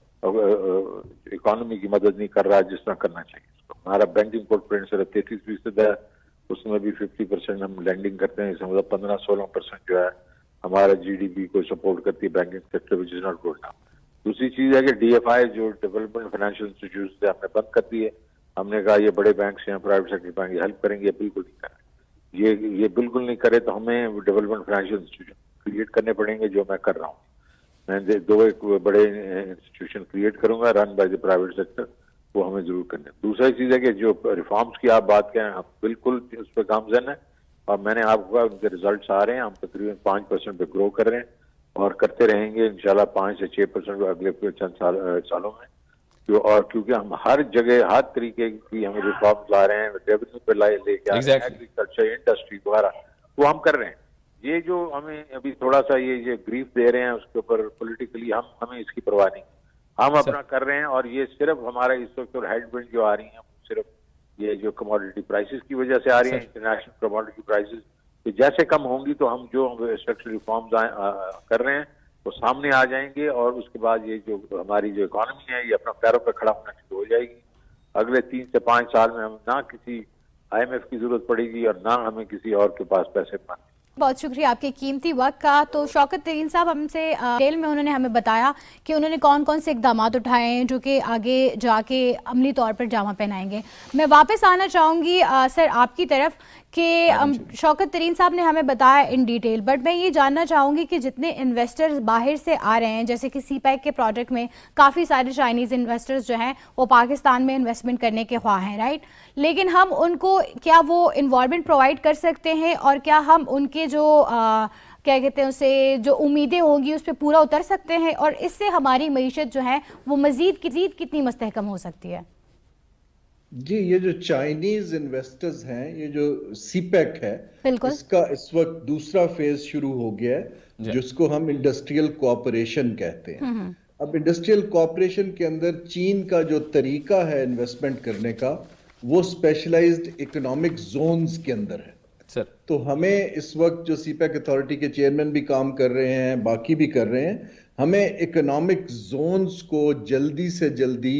इकोनॉमी की मदद नहीं कर रहा जिस तरह करना चाहिए इसको। हमारा बैंकिंग फुटप्रिंट सिर्फ तैतीस फीसद है, उसमें भी फिफ्टी परसेंट हम लैंडिंग करते हैं, इसमें मतलब पंद्रह सोलह परसेंट जो है हमारा जीडीपी को सपोर्ट करती है banking sector, which is not good now. दूसरी चीज है कि डीएफआई जो डेवलपमेंट फाइनेंशियल इंस्टीट्यूट से हमने बंद कर दी है। हमने कहा ये बड़े बैंक से प्राइवेट सेक्टर बैंक हेल्प करेंगे, बिल्कुल नहीं कर रहे। ये ये बिल्कुल नहीं करे तो हमें डेवलपमेंट फाइनेंशियल इंस्टीट्यूट क्रिएट करने पड़ेंगे, जो मैं कर रहा हूँ। मैं दो एक बड़े इंस्टीट्यूशन क्रिएट करूंगा run by the private sector, वो हमें जरूर करने। दूसरी चीज है कि जो रिफॉर्म्स की आप बात करें, आप बिल्कुल उस पर गामजन है और मैंने आपको उनके रिजल्ट्स आ रहे हैं, हम तकरीबन पाँच परसेंट पे ग्रो कर रहे हैं और करते रहेंगे इंशाल्लाह पाँच से छह परसेंट अगले चंद साल, सालों में। क्यों? और क्योंकि हम हर जगह हर तरीके की हमें रिफॉर्म्स ला रहे हैं, रेवेन्यू पे लाए लेके आ रहे हैं, एग्रीकल्चर इंडस्ट्री वगैरह वो हम कर रहे हैं। ये जो हमें अभी थोड़ा सा ये ये ग्रीफ दे रहे हैं उसके ऊपर पॉलिटिकली हम हमें इसकी परवाह नहीं, हम अपना कर रहे हैं। और ये सिर्फ हमारा इस वक्त हेडविंड जो आ रही है सिर्फ ये जो कमोडिटी प्राइसेस की वजह से आ रही है, इंटरनेशनल कमोडिटी प्राइसेस तो जैसे कम होंगी तो हम जो स्ट्रक्चरल रिफॉर्म्स कर रहे हैं वो सामने आ जाएंगे और उसके बाद ये जो हमारी जो इकोनॉमी है ये अपना पैरों पर खड़ा होना शुरू हो जाएगी। अगले तीन से पाँच साल में हम ना किसी आई एम एफ की जरूरत पड़ेगी और ना हमें किसी और के पास पैसे मांगने। बहुत शुक्रिया आपके कीमती वक्त का। तो शौकत तरीन साहब हमसे डिटेल में उन्होंने हमें बताया कि उन्होंने कौन कौन से इकदाम उठाए हैं जो कि आगे जाके अमली तौर पर जामा पहनाएंगे। मैं वापस आना चाहूँगी सर आपकी तरफ कि शौकत तरीन साहब ने हमें बताया इन डिटेल, बट मैं ये जानना चाहूँगी कि जितने इन्वेस्टर्स बाहर से आ रहे हैं, जैसे कि सी पैक के प्रोजेक्ट में काफ़ी सारे चाइनीज़ इन्वेस्टर्स जो हैं वो पाकिस्तान में इन्वेस्टमेंट करने के ख्वाह हैं, राइट, लेकिन हम उनको क्या वो इन्वायरमेंट प्रोवाइड कर सकते हैं और क्या हम उनके जो आ, क्या कहते हैं उसे जो उम्मीदें होंगी उस पर पूरा उतर सकते हैं और इससे हमारी मईशत जो है वो मजीद मजीद कितनी मुस्तहकम हो सकती है? जी, ये जो चाइनीज इन्वेस्टर्स हैं, ये जो सीपैक है, इसका इस वक्त दूसरा फेज शुरू हो गया है जिसको हम इंडस्ट्रियल कोऑपरेशन कहते हैं। अब इंडस्ट्रियल कोऑपरेशन के अंदर चीन का जो तरीका है इन्वेस्टमेंट करने का वो स्पेशलाइज्ड इकोनॉमिक जोन्स के अंदर है सर। तो हमें इस वक्त जो सीपैक अथॉरिटी के चेयरमैन भी काम कर रहे हैं, बाकी भी कर रहे हैं, हमें इकोनॉमिक जोन्स को जल्दी से जल्दी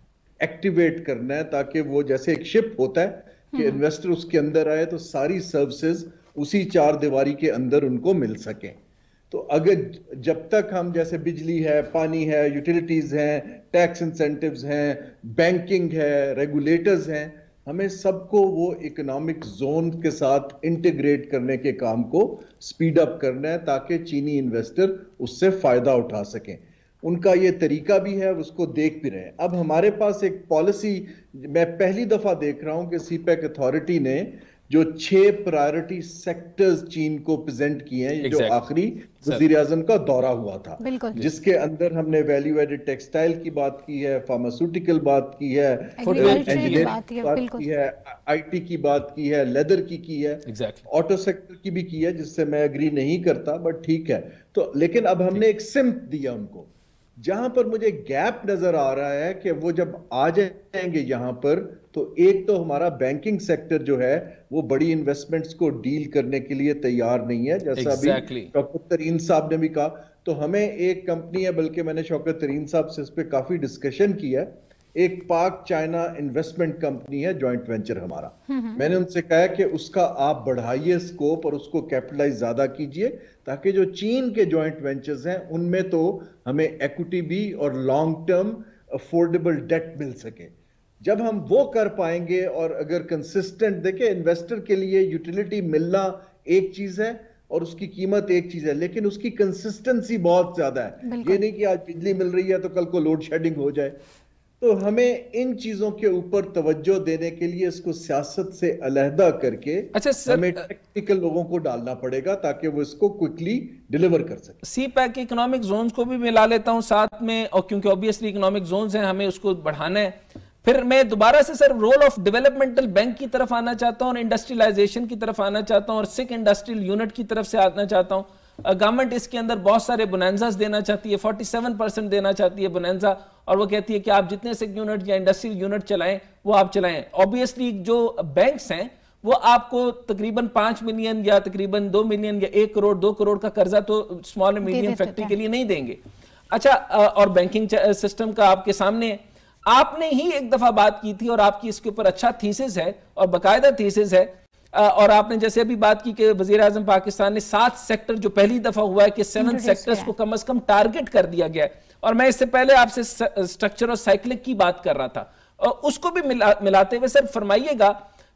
एक्टिवेट करना है ताकि वो जैसे एक शिप होता है कि इन्वेस्टर उसके अंदर आए तो सारी सर्विसेज उसी चार दीवारी के अंदर उनको मिल सके। तो अगर जब तक हम जैसे बिजली है, पानी है, यूटिलिटीज हैं, टैक्स इंसेंटिव्स हैं, बैंकिंग है, रेगुलेटर्स हैं, हमें सबको वो इकोनॉमिक जोन के साथ इंटीग्रेट करने के काम को स्पीड अप करना है ताकि चीनी इन्वेस्टर उससे फायदा उठा सकें। उनका ये तरीका भी है, उसको देख भी रहे हैं। अब हमारे पास एक पॉलिसी मैं पहली दफा देख रहा हूं कि सीपैक अथॉरिटी ने जो छह प्रायोरिटी सेक्टर्स चीन को प्रेजेंट किए हैं, exactly. जो आखिरी वजीर आजम का दौरा हुआ था, जिसके अंदर हमने वैल्यू एडेड टेक्सटाइल की बात की है, फार्मास्यूटिकल बात की है, इंजीनियरिंग की बात की है, आईटी की बात की है, लेदर की की है, ऑटो सेक्टर की भी की है, जिससे मैं एग्री नहीं करता, बट ठीक है। तो लेकिन अब हमने एक सिम्प दिया उनको। जहां पर मुझे गैप नजर आ रहा है कि वो जब आ जाएंगे यहां पर, तो एक तो हमारा बैंकिंग सेक्टर जो है वो बड़ी इन्वेस्टमेंट्स को डील करने के लिए तैयार नहीं है, जैसा exactly. अभी शौकत तरीन साहब ने भी कहा। तो हमें एक कंपनी है, बल्कि मैंने शौकत तरीन साहब से इस पे काफी डिस्कशन किया है, एक पाक चाइना इन्वेस्टमेंट कंपनी है, जॉइंट वेंचर हमारा। मैंने उनसे कहा कि उसका आप बढ़ाइए स्कोप और उसको कैपिटलाइज ज्यादा कीजिए ताकि जो चीन के जॉइंट वेंचर्स हैं उनमें तो हमें इक्विटी भी और लॉन्ग टर्म अफोर्डेबल डेट मिल सके। जब हम वो कर पाएंगे और अगर कंसिस्टेंट, देखिए इन्वेस्टर के लिए यूटिलिटी मिलना एक चीज है और उसकी कीमत एक चीज है, लेकिन उसकी कंसिस्टेंसी बहुत ज्यादा है। ये नहीं कि आज बिजली मिल रही है तो कल को लोड शेडिंग हो जाए। तो हमें इन चीजों के ऊपर तवज्जो देने के लिए इसको सियासत से अलहदा करके अच्छा सर, हमें टेक्निकल लोगों को डालना पड़ेगा ताकि वो इसको क्विकली डिलीवर कर सके। सी पैक के इकोनॉमिक जोन्स को भी मिला लेता हूं साथ में, और क्योंकि ऑब्वियसली इकोनॉमिक जोन्स हैं, हमें उसको बढ़ाना है। फिर मैं दोबारा से sir role of developmental bank की तरफ आना चाहता हूं और इंडस्ट्रियलाइजेशन की तरफ आना चाहता हूं और सिक इंडस्ट्रियल यूनिट की तरफ से आना चाहता हूं। गवर्नमेंट इसके अंदर बहुत सारे बोनेंजास देना चाहती है, सैंतालीस परसेंट देना चाहती है बोनेंजा, और वो कहती है कि आप जितने से यूनिट या इंडस्ट्रियल यूनिट चलाएं वो आप चलाएं। ऑब्वियसली जो बैंक्स हैं वो आपको तकरीबन पांच मिलियन या तकरीबन दो मिलियन या एक करोड़ दो करोड़ का कर्जा तो स्मॉल एंड मीडियम फैक्ट्री के लिए नहीं देंगे। अच्छा, और बैंकिंग सिस्टम का आपके सामने आपने ही एक दफा बात की थी और आपकी इसके ऊपर अच्छा थीसिस है और बाकायदा थीसिस है, और आपने जैसे अभी बात की कि वजीर आजम पाकिस्तान ने सात सेक्टर जो पहली दफा हुआ है कि सेवन सेक्टर्स को कम से कम टारगेट कर दिया गया है। और मैं इससे पहले आपसे स्ट्रक्चर और साइक्लिक की बात कर रहा था, और उसको भी मिला, मिलाते हुए सर फरमाइएगा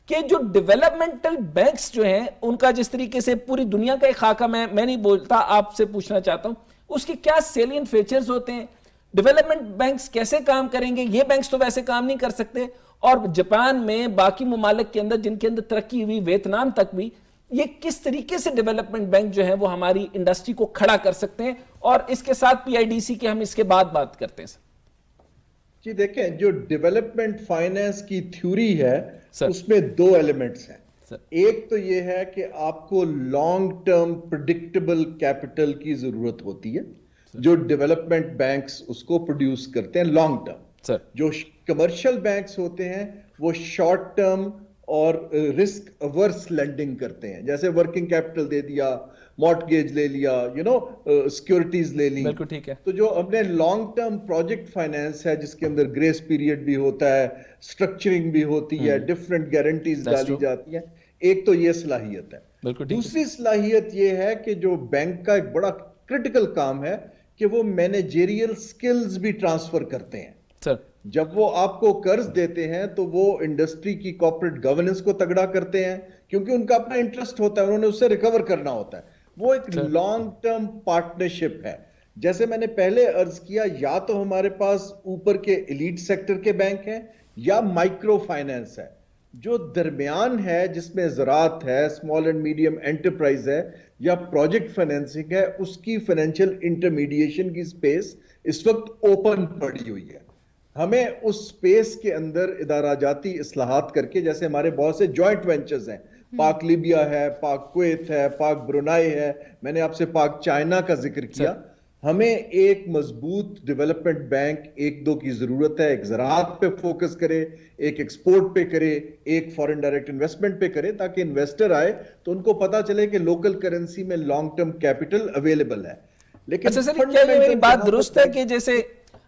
कि जो डेवलपमेंटल बैंक्स जो हैं उनका जिस तरीके से पूरी दुनिया का एक खाका, मैं मैं नहीं बोलता, आपसे पूछना चाहता हूं उसके क्या सेलिएंट फीचर्स होते हैं, डेवलपमेंट बैंक्स कैसे काम करेंगे, ये बैंक्स तो वैसे काम नहीं कर सकते, और जापान में बाकी ममालिक के अंदर जिनके अंदर तरक्की हुई, वियतनाम तक भी, ये किस तरीके से डेवलपमेंट बैंक जो है वो हमारी इंडस्ट्री को खड़ा कर सकते हैं। और इसके साथ पीआईडीसी के हम इसके बाद बात करते हैं। जी देखें, जो डेवलपमेंट फाइनेंस की थ्योरी है सर, उसमें दो एलिमेंट्स हैं सर। एक तो ये है कि आपको लॉन्ग टर्म प्रिडिक्टेबल कैपिटल की जरूरत होती है, जो डेवलपमेंट बैंक्स उसको प्रोड्यूस करते हैं लॉन्ग टर्म। सर, जो कमर्शियल बैंक्स होते हैं वो शॉर्ट टर्म और रिस्क अवर्स लेंडिंग करते हैं, जैसे वर्किंग कैपिटल दे दिया, मॉर्टगेज ले लिया, यू नो सिक्योरिटीज ले ली। बिल्कुल ठीक है। तो जो अपने लॉन्ग टर्म प्रोजेक्ट फाइनेंस है जिसके अंदर ग्रेस पीरियड भी होता है, स्ट्रक्चरिंग भी होती है, डिफरेंट गारंटीज डाली जाती है, एक तो ये सलाहियत है। बिल्कुल ठीक है। दूसरी सलाहियत ये है कि जो बैंक का एक बड़ा क्रिटिकल काम है कि वो मैनेजेरियल स्किल्स भी ट्रांसफर करते हैं। सर, जब वो आपको कर्ज देते हैं तो वो इंडस्ट्री की कॉर्पोरेट गवर्नेंस को तगड़ा करते हैं, क्योंकि उनका अपना इंटरेस्ट होता है, उन्होंने उससे रिकवर करना होता है। वो एक लॉन्ग टर्म पार्टनरशिप है। जैसे मैंने पहले अर्ज किया, या तो हमारे पास ऊपर के एलीट सेक्टर के बैंक हैं या माइक्रो फाइनेंस है। जो दरमियान है जिसमें ज़राअत है, स्मॉल एंड मीडियम एंटरप्राइज है या प्रोजेक्ट फाइनेंसिंग है, उसकी फाइनेंशियल इंटरमीडिएशन की स्पेस इस वक्त ओपन पड़ी हुई है। हमें उस स्पेस के अंदर इदाराजाती इस्लाहात करके, जैसे हमारे बहुत से जॉइंट वेंचर्स हैं, पाक लीबिया है, पाक कुवैत है, पाक ब्रुनाई है, मैंने आपसे पाक चाइना का जिक्र किया, हमें एक मजबूत डेवलपमेंट बैंक एक दो की जरूरत है। एक ज़राअत पे फोकस करे, एक एक्सपोर्ट पे करे, एक फॉरेन डायरेक्ट इन्वेस्टमेंट पे करे, ताकि इन्वेस्टर आए तो उनको पता चले कि लोकल करेंसी में लॉन्ग टर्म कैपिटल अवेलेबल है। लेकिन अच्छा सर, क्या ये मेरी बात दुरुस्त है कि जैसे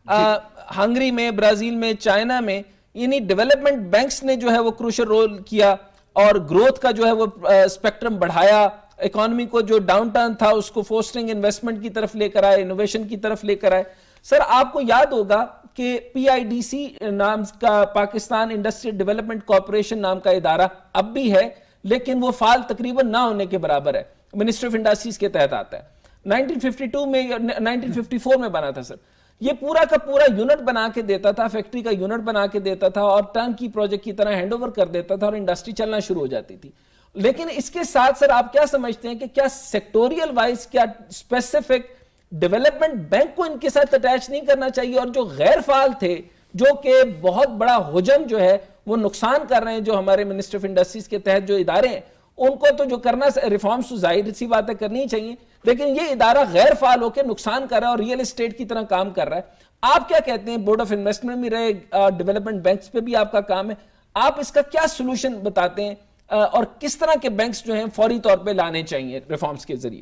हंगरी में, ब्राजील में, चाइना में यानी डेवलपमेंट बैंक्स ने जो है वो क्रूशियल रोल किया और ग्रोथ का जो है वो स्पेक्ट्रम बढ़ाया, इकोनॉमी को जो डाउन टर्न था उसको फोस्टरिंग इन्वेस्टमेंट की तरफ लेकर आए, इनोवेशन की तरफ लेकर आए। सर, आपको याद होगा कि पीआईडीसी नाम का, पाकिस्तान इंडस्ट्रियल डेवलपमेंट कॉर्पोरेशन नाम का इदारा अब भी है, लेकिन वो फाल तकरीबन ना होने के बराबर है, मिनिस्ट्री ऑफ इंडस्ट्रीज के तहत आता है। नाइनटीन फिफ्टी टू में, नाइनटीन फिफ्टी फोर में बना था सर। ये पूरा का पूरा यूनिट बना के देता था, फैक्ट्री का यूनिट बना के देता था और टर्न की प्रोजेक्ट की तरह हैंडओवर कर देता था और इंडस्ट्री चलना शुरू हो जाती थी। लेकिन इसके साथ सर आप क्या समझते हैं कि क्या सेक्टोरियल वाइज, क्या स्पेसिफिक डेवलपमेंट बैंक को इनके साथ अटैच नहीं करना चाहिए, और जो गैर फाल थे, जो कि बहुत बड़ा हुजम जो है वो नुकसान कर रहे हैं, जो हमारे मिनिस्ट्री ऑफ इंडस्ट्रीज के तहत जो इदारे हैं, उनको तो जो करना रिफॉर्म्स तो जाहिर सी बातें करनी ही चाहिए, लेकिन ये इदारा गैर फाल होकर नुकसान कर रहा है और रियल एस्टेट की तरह काम कर रहा है। आप क्या कहते हैं? बोर्ड ऑफ इन्वेस्टमेंट में रहे, डेवलपमेंट बैंक्स पे भी आपका काम है, आप इसका क्या सोल्यूशन बताते हैं और किस तरह के बैंक्स जो हैं फौरी तौर पे लाने चाहिए रिफॉर्म्स के जरिए?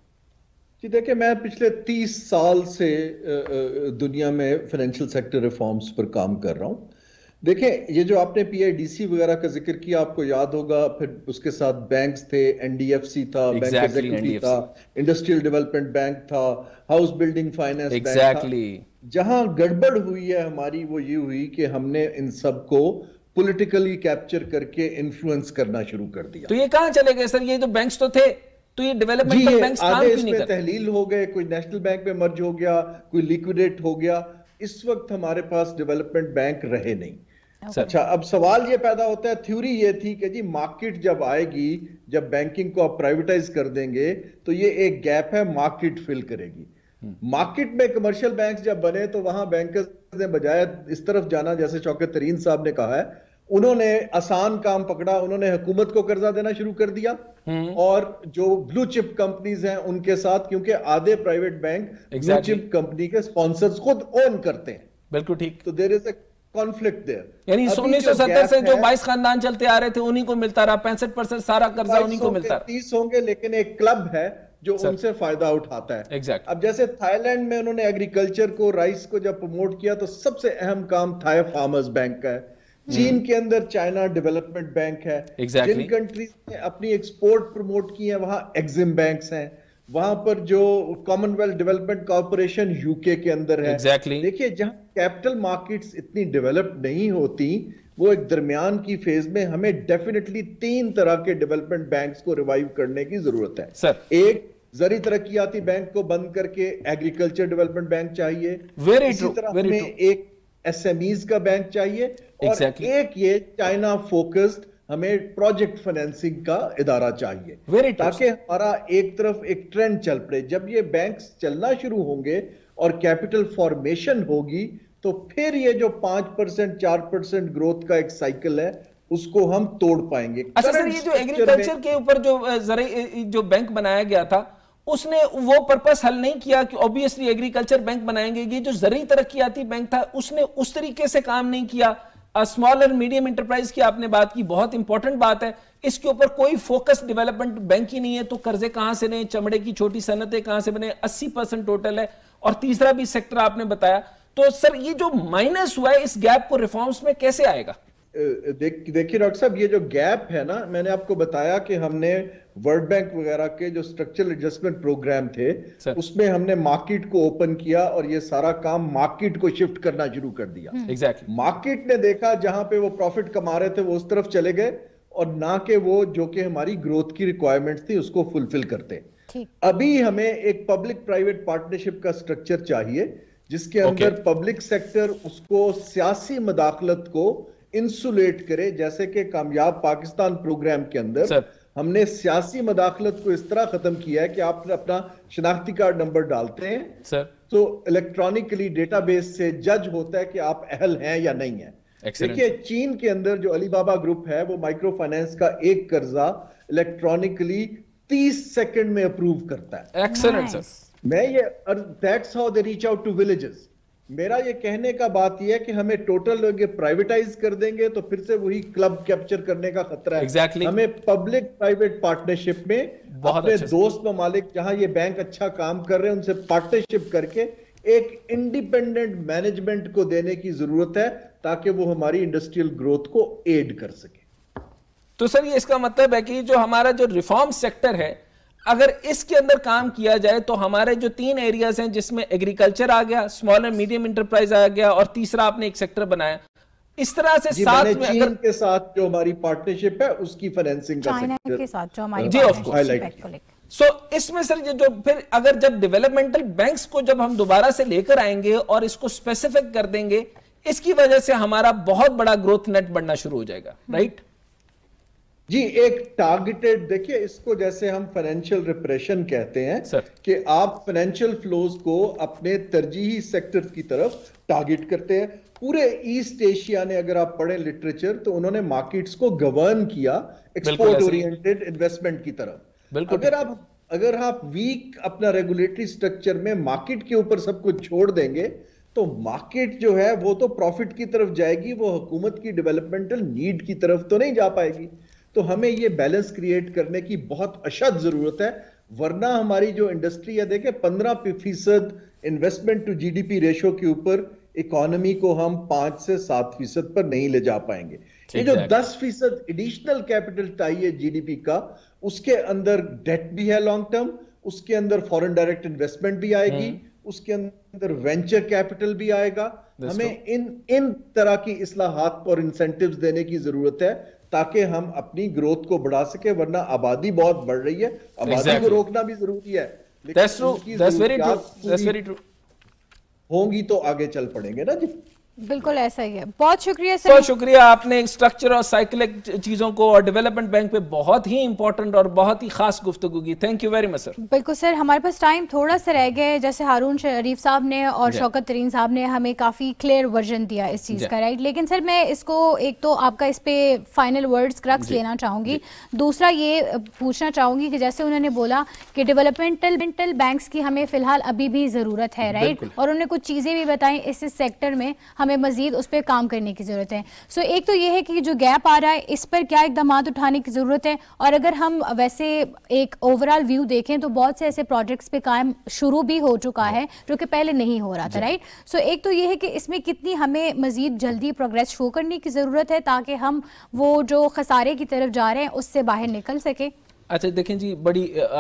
जी देखिए, मैं पिछले तीस साल से दुनिया में फाइनेंशियल सेक्टर रिफॉर्म्स पर काम कर रहा हूं। देखें, ये जो आपने पीआईडीसी वगैरह का जिक्र किया, आपको याद होगा, फिर उसके साथ बैंक्स थे, एनडीएफसी था, बैंक एग्जीक्यूटिव था, इंडस्ट्रियल डेवलपमेंट बैंक था, हाउस बिल्डिंग फाइनेंस बैंक था। जहां गड़बड़ हुई है हमारी वो ये हुई कि हमने इन सबको पॉलिटिकली कैप्चर करके इन्फ्लुएंस करना शुरू कर दिया। तो ये कहां चले गए सर? ये तो बैंक्स तो थे, तो ये डेवलपमेंट बैंक्स काम क्यों नहीं करते? तहलील हो गए, कोई नेशनल बैंक में मर्ज हो गया, कोई लिक्विडेट हो गया। इस वक्त हमारे पास डेवलपमेंट बैंक रहे नहीं। अच्छा, अब सवाल ये पैदा होता है, थ्योरी ये थी कि जी मार्केट जब आएगी, जब बैंकिंग को आप प्राइवेटाइज कर देंगे तो ये एक गैप है, मार्केट फिल करेगी। मार्केट में कमर्शियल बैंक्स जब बने तो वहां बैंकर्स ने बजाय इस तरफ जाना, जैसे शौकत तरीन साहब ने कहा है, उन्होंने आसान काम पकड़ा, उन्होंने हुकूमत को कर्जा देना शुरू कर दिया और जो ब्लू चिप कंपनीज हैं उनके साथ, क्योंकि आधे private bank blue chip company के स्पॉन्सर्स खुद ओन करते हैं। बिल्कुल ठीक। तो there is a conflict there. यानी उन्नीस सौ सत्तर से जो बाईस खानदान चलते आ रहे थे उन्हीं को मिलता रहा, पैंसठ परसेंट सारा कर्जा उन्हीं को मिलता रहा। तीस होंगे, लेकिन एक क्लब है जो उनसे फायदा उठाता है। exactly. अब जैसे थाईलैंड में उन्होंने एग्रीकल्चर को, राइस को जब प्रमोट किया तो सबसे अहम काम थाई फार्मर्स बैंक का है। चीन के अंदर चाइना डेवलपमेंट बैंक है। exactly. जिन कंट्रीज ने अपनी एक्सपोर्ट प्रमोट की है वहां एग्जिम बैंक्स हैं। वहां पर जो कॉमनवेल्थ डेवलपमेंट कॉर्पोरेशन यूके के अंदर है। exactly. देखिए, जहां कैपिटल मार्केट्स इतनी डेवलप्ड नहीं होती, वो एक दरमियान की फेज में हमें डेफिनेटली तीन तरह के डेवलपमेंट बैंक्स को रिवाइव करने की जरूरत है सर। एक जरी तरक्याती बैंक को बंद करके एग्रीकल्चर डेवलपमेंट बैंक चाहिए, Very इसी true, तरह very हमें true. एक एसएमईज का बैंक चाहिए और Exactly. एक ये चाइना फोकस्ड हमें प्रोजेक्ट फाइनेंसिंग का इदारा चाहिए, Very true. ताकि हमारा एक तरफ एक ट्रेंड चल पड़े। जब ये बैंक्स चलना शुरू होंगे और कैपिटल फॉर्मेशन होगी तो फिर ये जो पांच परसेंट चार परसेंट ग्रोथ का एक साइकिल है उसको हम तोड़ पाएंगे। अच्छा सर, ये जो एग्रीकल्चर के ऊपर जो जरिए जो बैंक बनाया गया था उसने वो पर्पस हल नहीं किया कि ऑब्वियसली एग्रीकल्चर बैंक बनाएंगे। ये जो जरी तरक्याती बैंक था उसने उस तरीके से काम नहीं किया। स्मॉल एंड मीडियम इंटरप्राइज की आपने बात की, बहुत इंपॉर्टेंट बात है। इसके ऊपर कोई फोकस डेवलपमेंट बैंक ही नहीं है, तो कर्जे कहां से लें, चमड़े की छोटी सनतें कहां से बने, अस्सी परसेंट टोटल है। और तीसरा भी सेक्टर आपने बताया। तो सर ये जो माइनस हुआ है इस गैप को रिफॉर्म्स में कैसे आएगा? देख देखिए डॉक्टर साहब, ये जो गैप है ना, मैंने आपको बताया कि हमने वर्ल्ड बैंक वगैरह के जो स्ट्रक्चरल एडजस्टमेंट प्रोग्राम थे उसमें हमने मार्केट को ओपन किया और ये सारा काम मार्केट को शिफ्ट करना शुरू कर दिया। एग्जैक्टली। मार्केट ने देखा जहां पे वो प्रॉफिट कमा रहे थे वो उस तरफ चले गए और ना कि वो जो कि हमारी ग्रोथ की रिक्वायरमेंट्स थी उसको फुलफिल करते। अभी हमें एक पब्लिक प्राइवेट पार्टनरशिप का स्ट्रक्चर चाहिए जिसके अंदर okay. पब्लिक सेक्टर उसको सियासी मदाखलत को इंसुलेट करे, जैसे कि कामयाब पाकिस्तान प्रोग्राम के अंदर Sir. हमने सियासी मदाखलत को इस तरह खत्म किया है कि आप अपना शिनाख्ती कार्ड नंबर डालते हैं सर तो इलेक्ट्रॉनिकली डेटाबेस से जज होता है कि आप अहल हैं या नहीं है। देखिए चीन के अंदर जो अलीबाबा ग्रुप है वो माइक्रो फाइनेंस का एक कर्जा इलेक्ट्रॉनिकली तीस सेकंड में अप्रूव करता है। Excellent sir. मैं ये that's how they reach out to villages. मेरा ये कहने का बात ये है कि हमें टोटल प्राइवेटाइज कर देंगे तो फिर से वही क्लब कैप्चर करने का खतरा है। exactly. हमें पब्लिक प्राइवेट पार्टनरशिप में अपने दोस्त ममालिक जहां ये बैंक अच्छा काम कर रहे हैं उनसे पार्टनरशिप करके एक इंडिपेंडेंट मैनेजमेंट को देने की जरूरत है ताकि वो हमारी इंडस्ट्रियल ग्रोथ को एड कर सके। तो सर ये इसका मतलब है कि जो हमारा जो रिफॉर्म सेक्टर है अगर इसके अंदर काम किया जाए तो हमारे जो तीन एरियाज हैं जिसमें एग्रीकल्चर आ गया, स्मॉल एंड मीडियम इंटरप्राइज आ गया और तीसरा आपने एक सेक्टर बनाया, इस तरह से साथ में चीन अगर के साथ जो हमारी पार्टनरशिप है उसकी फाइनेंसिंग का चाइना सेक्टर के साथ जो हमारी जी ऑफ कोर्स। सो इसमें सर ये जो फिर अगर जब डेवलपमेंटल बैंक्स को जब हम दोबारा से लेकर आएंगे और इसको स्पेसिफिक कर देंगे, इसकी वजह से हमारा बहुत बड़ा ग्रोथ नेट बढ़ना शुरू हो जाएगा, राइट? जी एक टारगेटेड, देखिए इसको जैसे हम फाइनेंशियल रिप्रेशन कहते हैं सर, कि आप फाइनेंशियल फ्लोज को अपने तरजीही सेक्टर की तरफ टारगेट करते हैं। पूरे ईस्ट एशिया ने अगर आप पढ़ें लिटरेचर तो उन्होंने मार्केट्स को गवर्न किया एक्सपोर्ट ओरिएंटेड इन्वेस्टमेंट की तरफ। अगर आप अगर आप वीक अपना रेगुलेटरी स्ट्रक्चर में मार्केट के ऊपर सब कुछ छोड़ देंगे तो मार्केट जो है वो तो प्रॉफिट की तरफ जाएगी, वो हुकूमत की डेवलपमेंटल नीड की तरफ तो नहीं जा पाएगी। तो हमें ये बैलेंस क्रिएट करने की बहुत अशद जरूरत है, वरना हमारी जो इंडस्ट्री है देखे पंद्रह फीसद इन्वेस्टमेंट टू जीडीपी रेशो के ऊपर इकोनॉमी को हम पांच से सात फीसद पर नहीं ले जा पाएंगे। ये जो दस फीसद एडिशनल कैपिटल चाहिए जीडीपी का, उसके अंदर डेट भी है लॉन्ग टर्म, उसके अंदर फॉरेन डायरेक्ट इन्वेस्टमेंट भी आएगी, उसके अंदर वेंचर कैपिटल भी आएगा। हमें इन इन तरह की इस्लाहात और इंसेंटिव्स देने की जरूरत है ताकि हम अपनी ग्रोथ को बढ़ा सके, वरना आबादी बहुत बढ़ रही है, आबादी exactly. को रोकना भी जरूरी है। That's true. That's very true. That's very true. होंगी तो आगे चल पड़ेंगे ना जी। बिल्कुल ऐसा ही है। बहुत शुक्रिया सर। बहुत शुक्रिया, आपने स्ट्रक्चर और साइक्लिक चीजों को और डेवलपमेंट बैंक पे बहुत ही इंपॉर्टेंट और बहुत ही खास गुफ्तगू की। Thank you very much sir. बिल्कुल सर, हमारे पास टाइम थोड़ा सा रह गया है। जैसे हारून शरीफ साहब ने और शौकत तरीन साहब ने हमें काफी क्लियर वर्जन दिया इस चीज का, राइट। लेकिन सर मैं इसको एक तो आपका इस पे फाइनल वर्ड्स क्रक्स लेना चाहूंगी, दूसरा ये पूछना चाहूंगी कि जैसे उन्होंने बोला कि डेवलपमेंटल बैंक्स की हमें फिलहाल अभी भी जरूरत है, राइट, और उन्होंने कुछ चीजें भी बताई इस सेक्टर में हमें मजीद उस पर काम करने की जरूरत है। सो so, एक तो ये है कि जो गैप आ रहा है इस पर क्या इकदाम उठाने की जरूरत है, और अगर हम वैसे एक ओवरऑल व्यू देखें तो बहुत से ऐसे प्रोजेक्ट्स पे काम शुरू भी हो चुका है जो कि पहले नहीं हो रहा था, राइट। सो so, एक तो ये है कि इसमें कितनी हमें मजीद जल्दी प्रोग्रेस शो करने की जरूरत है ताकि हम वो जो खसारे की तरफ जा रहे हैं उससे बाहर निकल सके। अच्छा देखें जी, बड़ी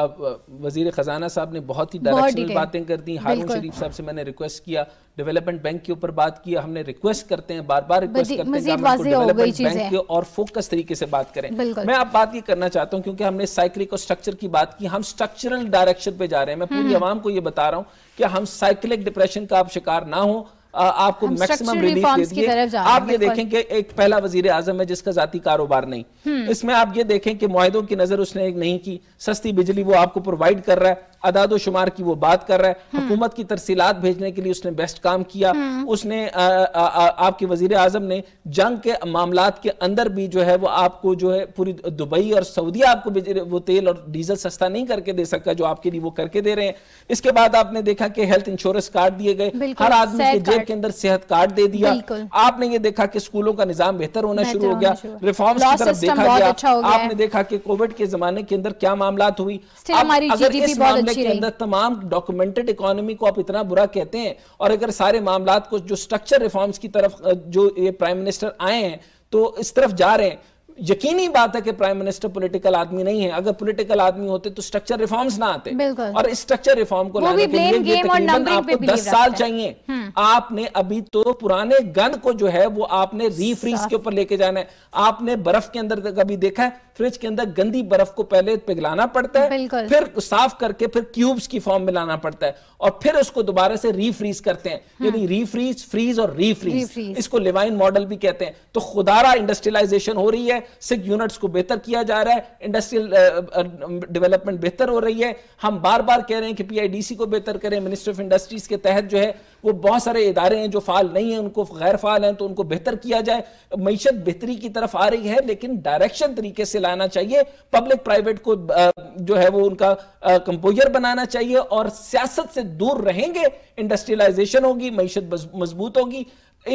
वजीर खजाना साहब ने बहुत ही डायरेक्शनल बातें कर दी। हारून शरीफ साहब से मैंने रिक्वेस्ट किया, डेवलपमेंट बैंक के ऊपर बात किया, हमने रिक्वेस्ट करते हैं, बार बार रिक्वेस्ट करते हैं कि डेवलपमेंट बैंक के और फोकस तरीके से बात करें। मैं आप बात ये करना चाहता हूं क्योंकि हमने साइक्लिक और स्ट्रक्चर की बात की, हम स्ट्रक्चरल डायरेक्शन पे जा रहे हैं। मैं पूरी आवाम को ये बता रहा हूं कि हम साइक्लिक डिप्रेशन का आप शिकार ना हो, आपको मैक्सिमम रिलीफ दे दिए। आप ये देखें कि एक पहला वजीर आजम है जिसका जाती कारोबार नहीं, इसमें आप ये देखें कि मुआहिदों की नजर उसने नहीं की, सस्ती बिजली वो आपको प्रोवाइड कर रहा है, अदादो शुमार की वो बात कर रहा है, हुकूमत की तरसीलात भेजने के लिए उसने बेस्ट काम किया। उसने आ, आ, आ, आपके वजीर आजम ने जंग के मामलात के अंदर भी जो है वो आपको जो है पूरी दुबई और सऊदी आपको वो तेल और डीजल सस्ता नहीं करके दे सका जो आपके लिए वो करके दे रहे हैं। इसके बाद आपने देखा कि हेल्थ इंश्योरेंस कार्ड दिए गए, हर आदमी के जेब के अंदर सेहत कार्ड दे दिया। आपने ये देखा कि स्कूलों का निजाम बेहतर होना शुरू हो गया, रिफॉर्म्स की तरफ देखा गया। अच्छा आपने देखा कि कोविड के जमाने के अंदर क्या मामलात हुई। अगर इस मामले के अंदर तमाम डॉक्यूमेंटेड इकोनॉमी को आप इतना बुरा कहते हैं और अगर सारे मामलात को जो स्ट्रक्चर रिफॉर्म्स की तरफ जो ये प्राइम मिनिस्टर आए हैं तो इस तरफ जा रहे हैं, यकीनी बात है कि प्राइम मिनिस्टर पॉलिटिकल आदमी नहीं है। अगर पॉलिटिकल आदमी होते तो स्ट्रक्चर रिफॉर्म्स ना आते, और इस स्ट्रक्चर रिफॉर्म को लाने के लिए ये तकरीबन आपको दस साल चाहिए। आपने अभी तो पुराने गन को जो है वो आपने रीफ्रीज के ऊपर लेके जाना है। आपने बर्फ के अंदर कभी देखा है, फ्रिज के अंदर गंदी बर्फ को पहले पिघलाना पड़ता है, फिर साफ करके फिर क्यूब्स की फॉर्म में लाना पड़ता है और फिर उसको दोबारा से रीफ्रीज करते हैं। यानी रीफ्रीज, फ्रीज और रीफ्रीज, इसको लेवाइन मॉडल भी कहते हैं। तो खुदारा इंडस्ट्रियलाइजेशन हो रही है, सिक यूनिट्स को बेहतर किया जा रहा है, इंडस्ट्रियल डेवलपमेंट बेहतर हो रही है। हम बार बार कह रहे हैं कि पीआईडीसी को बेहतर करें। मिनिस्ट्री ऑफ इंडस्ट्रीज के तहत जो है वो बहुत सारे इदारे हैं जो फाल नहीं है, उनको गैर फाल हैं, तो उनको बेहतर किया जाए। मईशत बेहतरी की तरफ आ रही है लेकिन डायरेक्शन तरीके से लाना चाहिए। पब्लिक प्राइवेट को जो है वो उनका कंपोजर बनाना चाहिए और सियासत से दूर रहेंगे, इंडस्ट्रियलाइजेशन होगी, मईशत मजबूत होगी।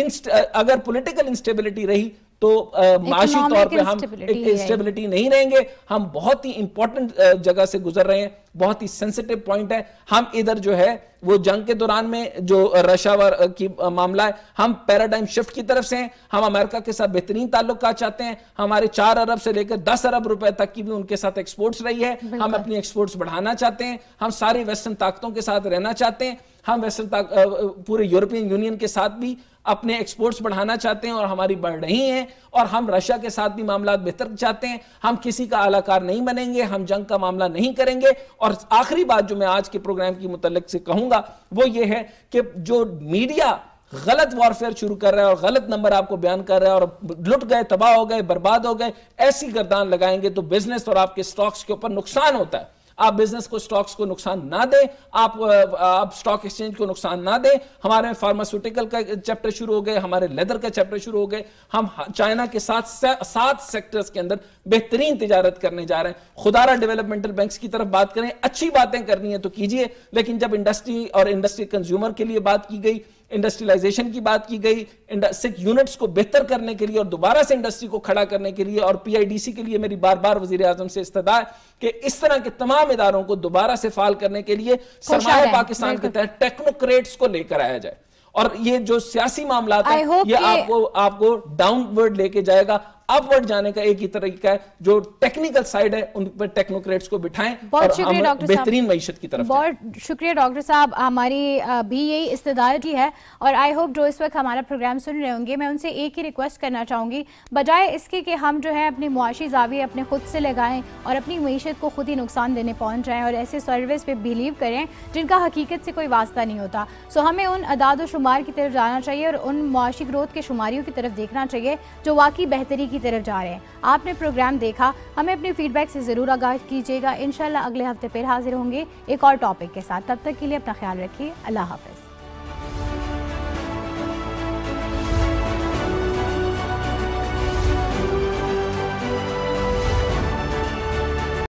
अगर पॉलिटिकल इंस्टेबिलिटी रही तो माशी तौर पे हम स्टेबिलिटी नहीं रहेंगे। हम बहुत ही इंपॉर्टेंट जगह से गुजर रहे हैं, बहुत ही सेंसिटिव पॉइंट है। हम इधर जो है वो जंग के दौरान में जो रशावर की मामला है, हम पैराडाइम शिफ्ट की तरफ से हैं। हम अमेरिका के साथ बेहतरीन ताल्लुकात चाहते हैं। हमारे चार अरब से लेकर दस अरब रुपए तक की भी उनके साथ एक्सपोर्ट्स रही है। हम अपनी एक्सपोर्ट्स बढ़ाना चाहते हैं। हम सारी वेस्टर्न ताकतों के साथ रहना चाहते हैं। हम वेस्टर्न पूरे यूरोपियन यूनियन के साथ भी अपने एक्सपोर्ट्स बढ़ाना चाहते हैं और हमारी बढ़ रही हैं। और हम रशिया के साथ भी मामला बेहतर चाहते हैं। हम किसी का आलाकार नहीं बनेंगे, हम जंग का मामला नहीं करेंगे। और आखिरी बात जो मैं आज के प्रोग्राम की मुतल्लिक से कहूंगा वो ये है कि जो मीडिया गलत वॉरफेयर शुरू कर रहा है और गलत नंबर आपको बयान कर रहा है और लुट गए, तबाह हो गए, बर्बाद हो गए, ऐसी गर्दान लगाएंगे तो बिजनेस और आपके स्टॉक्स के ऊपर नुकसान होता है। आप बिजनेस को, स्टॉक्स को नुकसान ना दें, आप आप स्टॉक एक्सचेंज को नुकसान ना दें। हमारे फार्मास्यूटिकल का चैप्टर शुरू हो गए, हमारे लेदर का चैप्टर शुरू हो गए। हम चाइना के साथ सात सेक्टर्स के अंदर बेहतरीन तिजारत करने जा रहे हैं। खुदारा डेवलपमेंटल बैंक्स की तरफ बात करें, अच्छी बातें करनी है तो कीजिए, लेकिन जब इंडस्ट्री और इंडस्ट्री कंज्यूमर के लिए बात की गई, इंडस्ट्रियलाइजेशन की बात की गई, सिक यूनिट्स को बेहतर करने के लिए और दोबारा से इंडस्ट्री को खड़ा करने के लिए और पीआईडीसी के लिए मेरी बार बार वजीर आजम से इस्तदा है कि इस तरह के तमाम इदारों को दोबारा से फाल करने के लिए सरमाया पाकिस्तान के तहत टेक्नोक्रेट्स को लेकर आया जाए। और ये जो सियासी मामला है ये आपको आपको डाउनवर्ड लेके जाएगा। अपवर्ड जाने का एक ही तरीका है, जो टेक्निकल साइड है उन पर टेक्नोक्रेट्स को बिठाएं और हम बेहतरीन मईशत की तरफ। बहुत शुक्रिया डॉक्टर साहब, हमारी भी यही इस्तेदार की है। और आई होप जो इस वक्त हमारा प्रोग्राम सुन रहे होंगे, मैं उनसे एक ही रिक्वेस्ट करना चाहूँगी, बजाय इसके कि हम जो है अपने मुआशी जाविये अपने खुद से लगाएं और अपनी मईशत को खुद ही नुकसान देने पहुँच जाएँ और ऐसे सर्विस पे बिलीव करें जिनका हकीकत से कोई वास्ता नहीं होता। सो हमें उन अदाद शुमार की तरफ जाना चाहिए और उन मुआशी ग्रोथ के शुमारियों की तरफ देखना चाहिए जो वाकई बेहतरी की तरफ जा रहे हैं। आपने प्रोग्राम देखा, हमें अपने फीडबैक से ज़रूर आगाह कीजिएगा। इंशाल्लाह अगले हफ्ते फिर हाजिर होंगे एक और टॉपिक के साथ। तब तक के लिए अपना ख्याल रखिए। अल्लाह हाफ़िज़।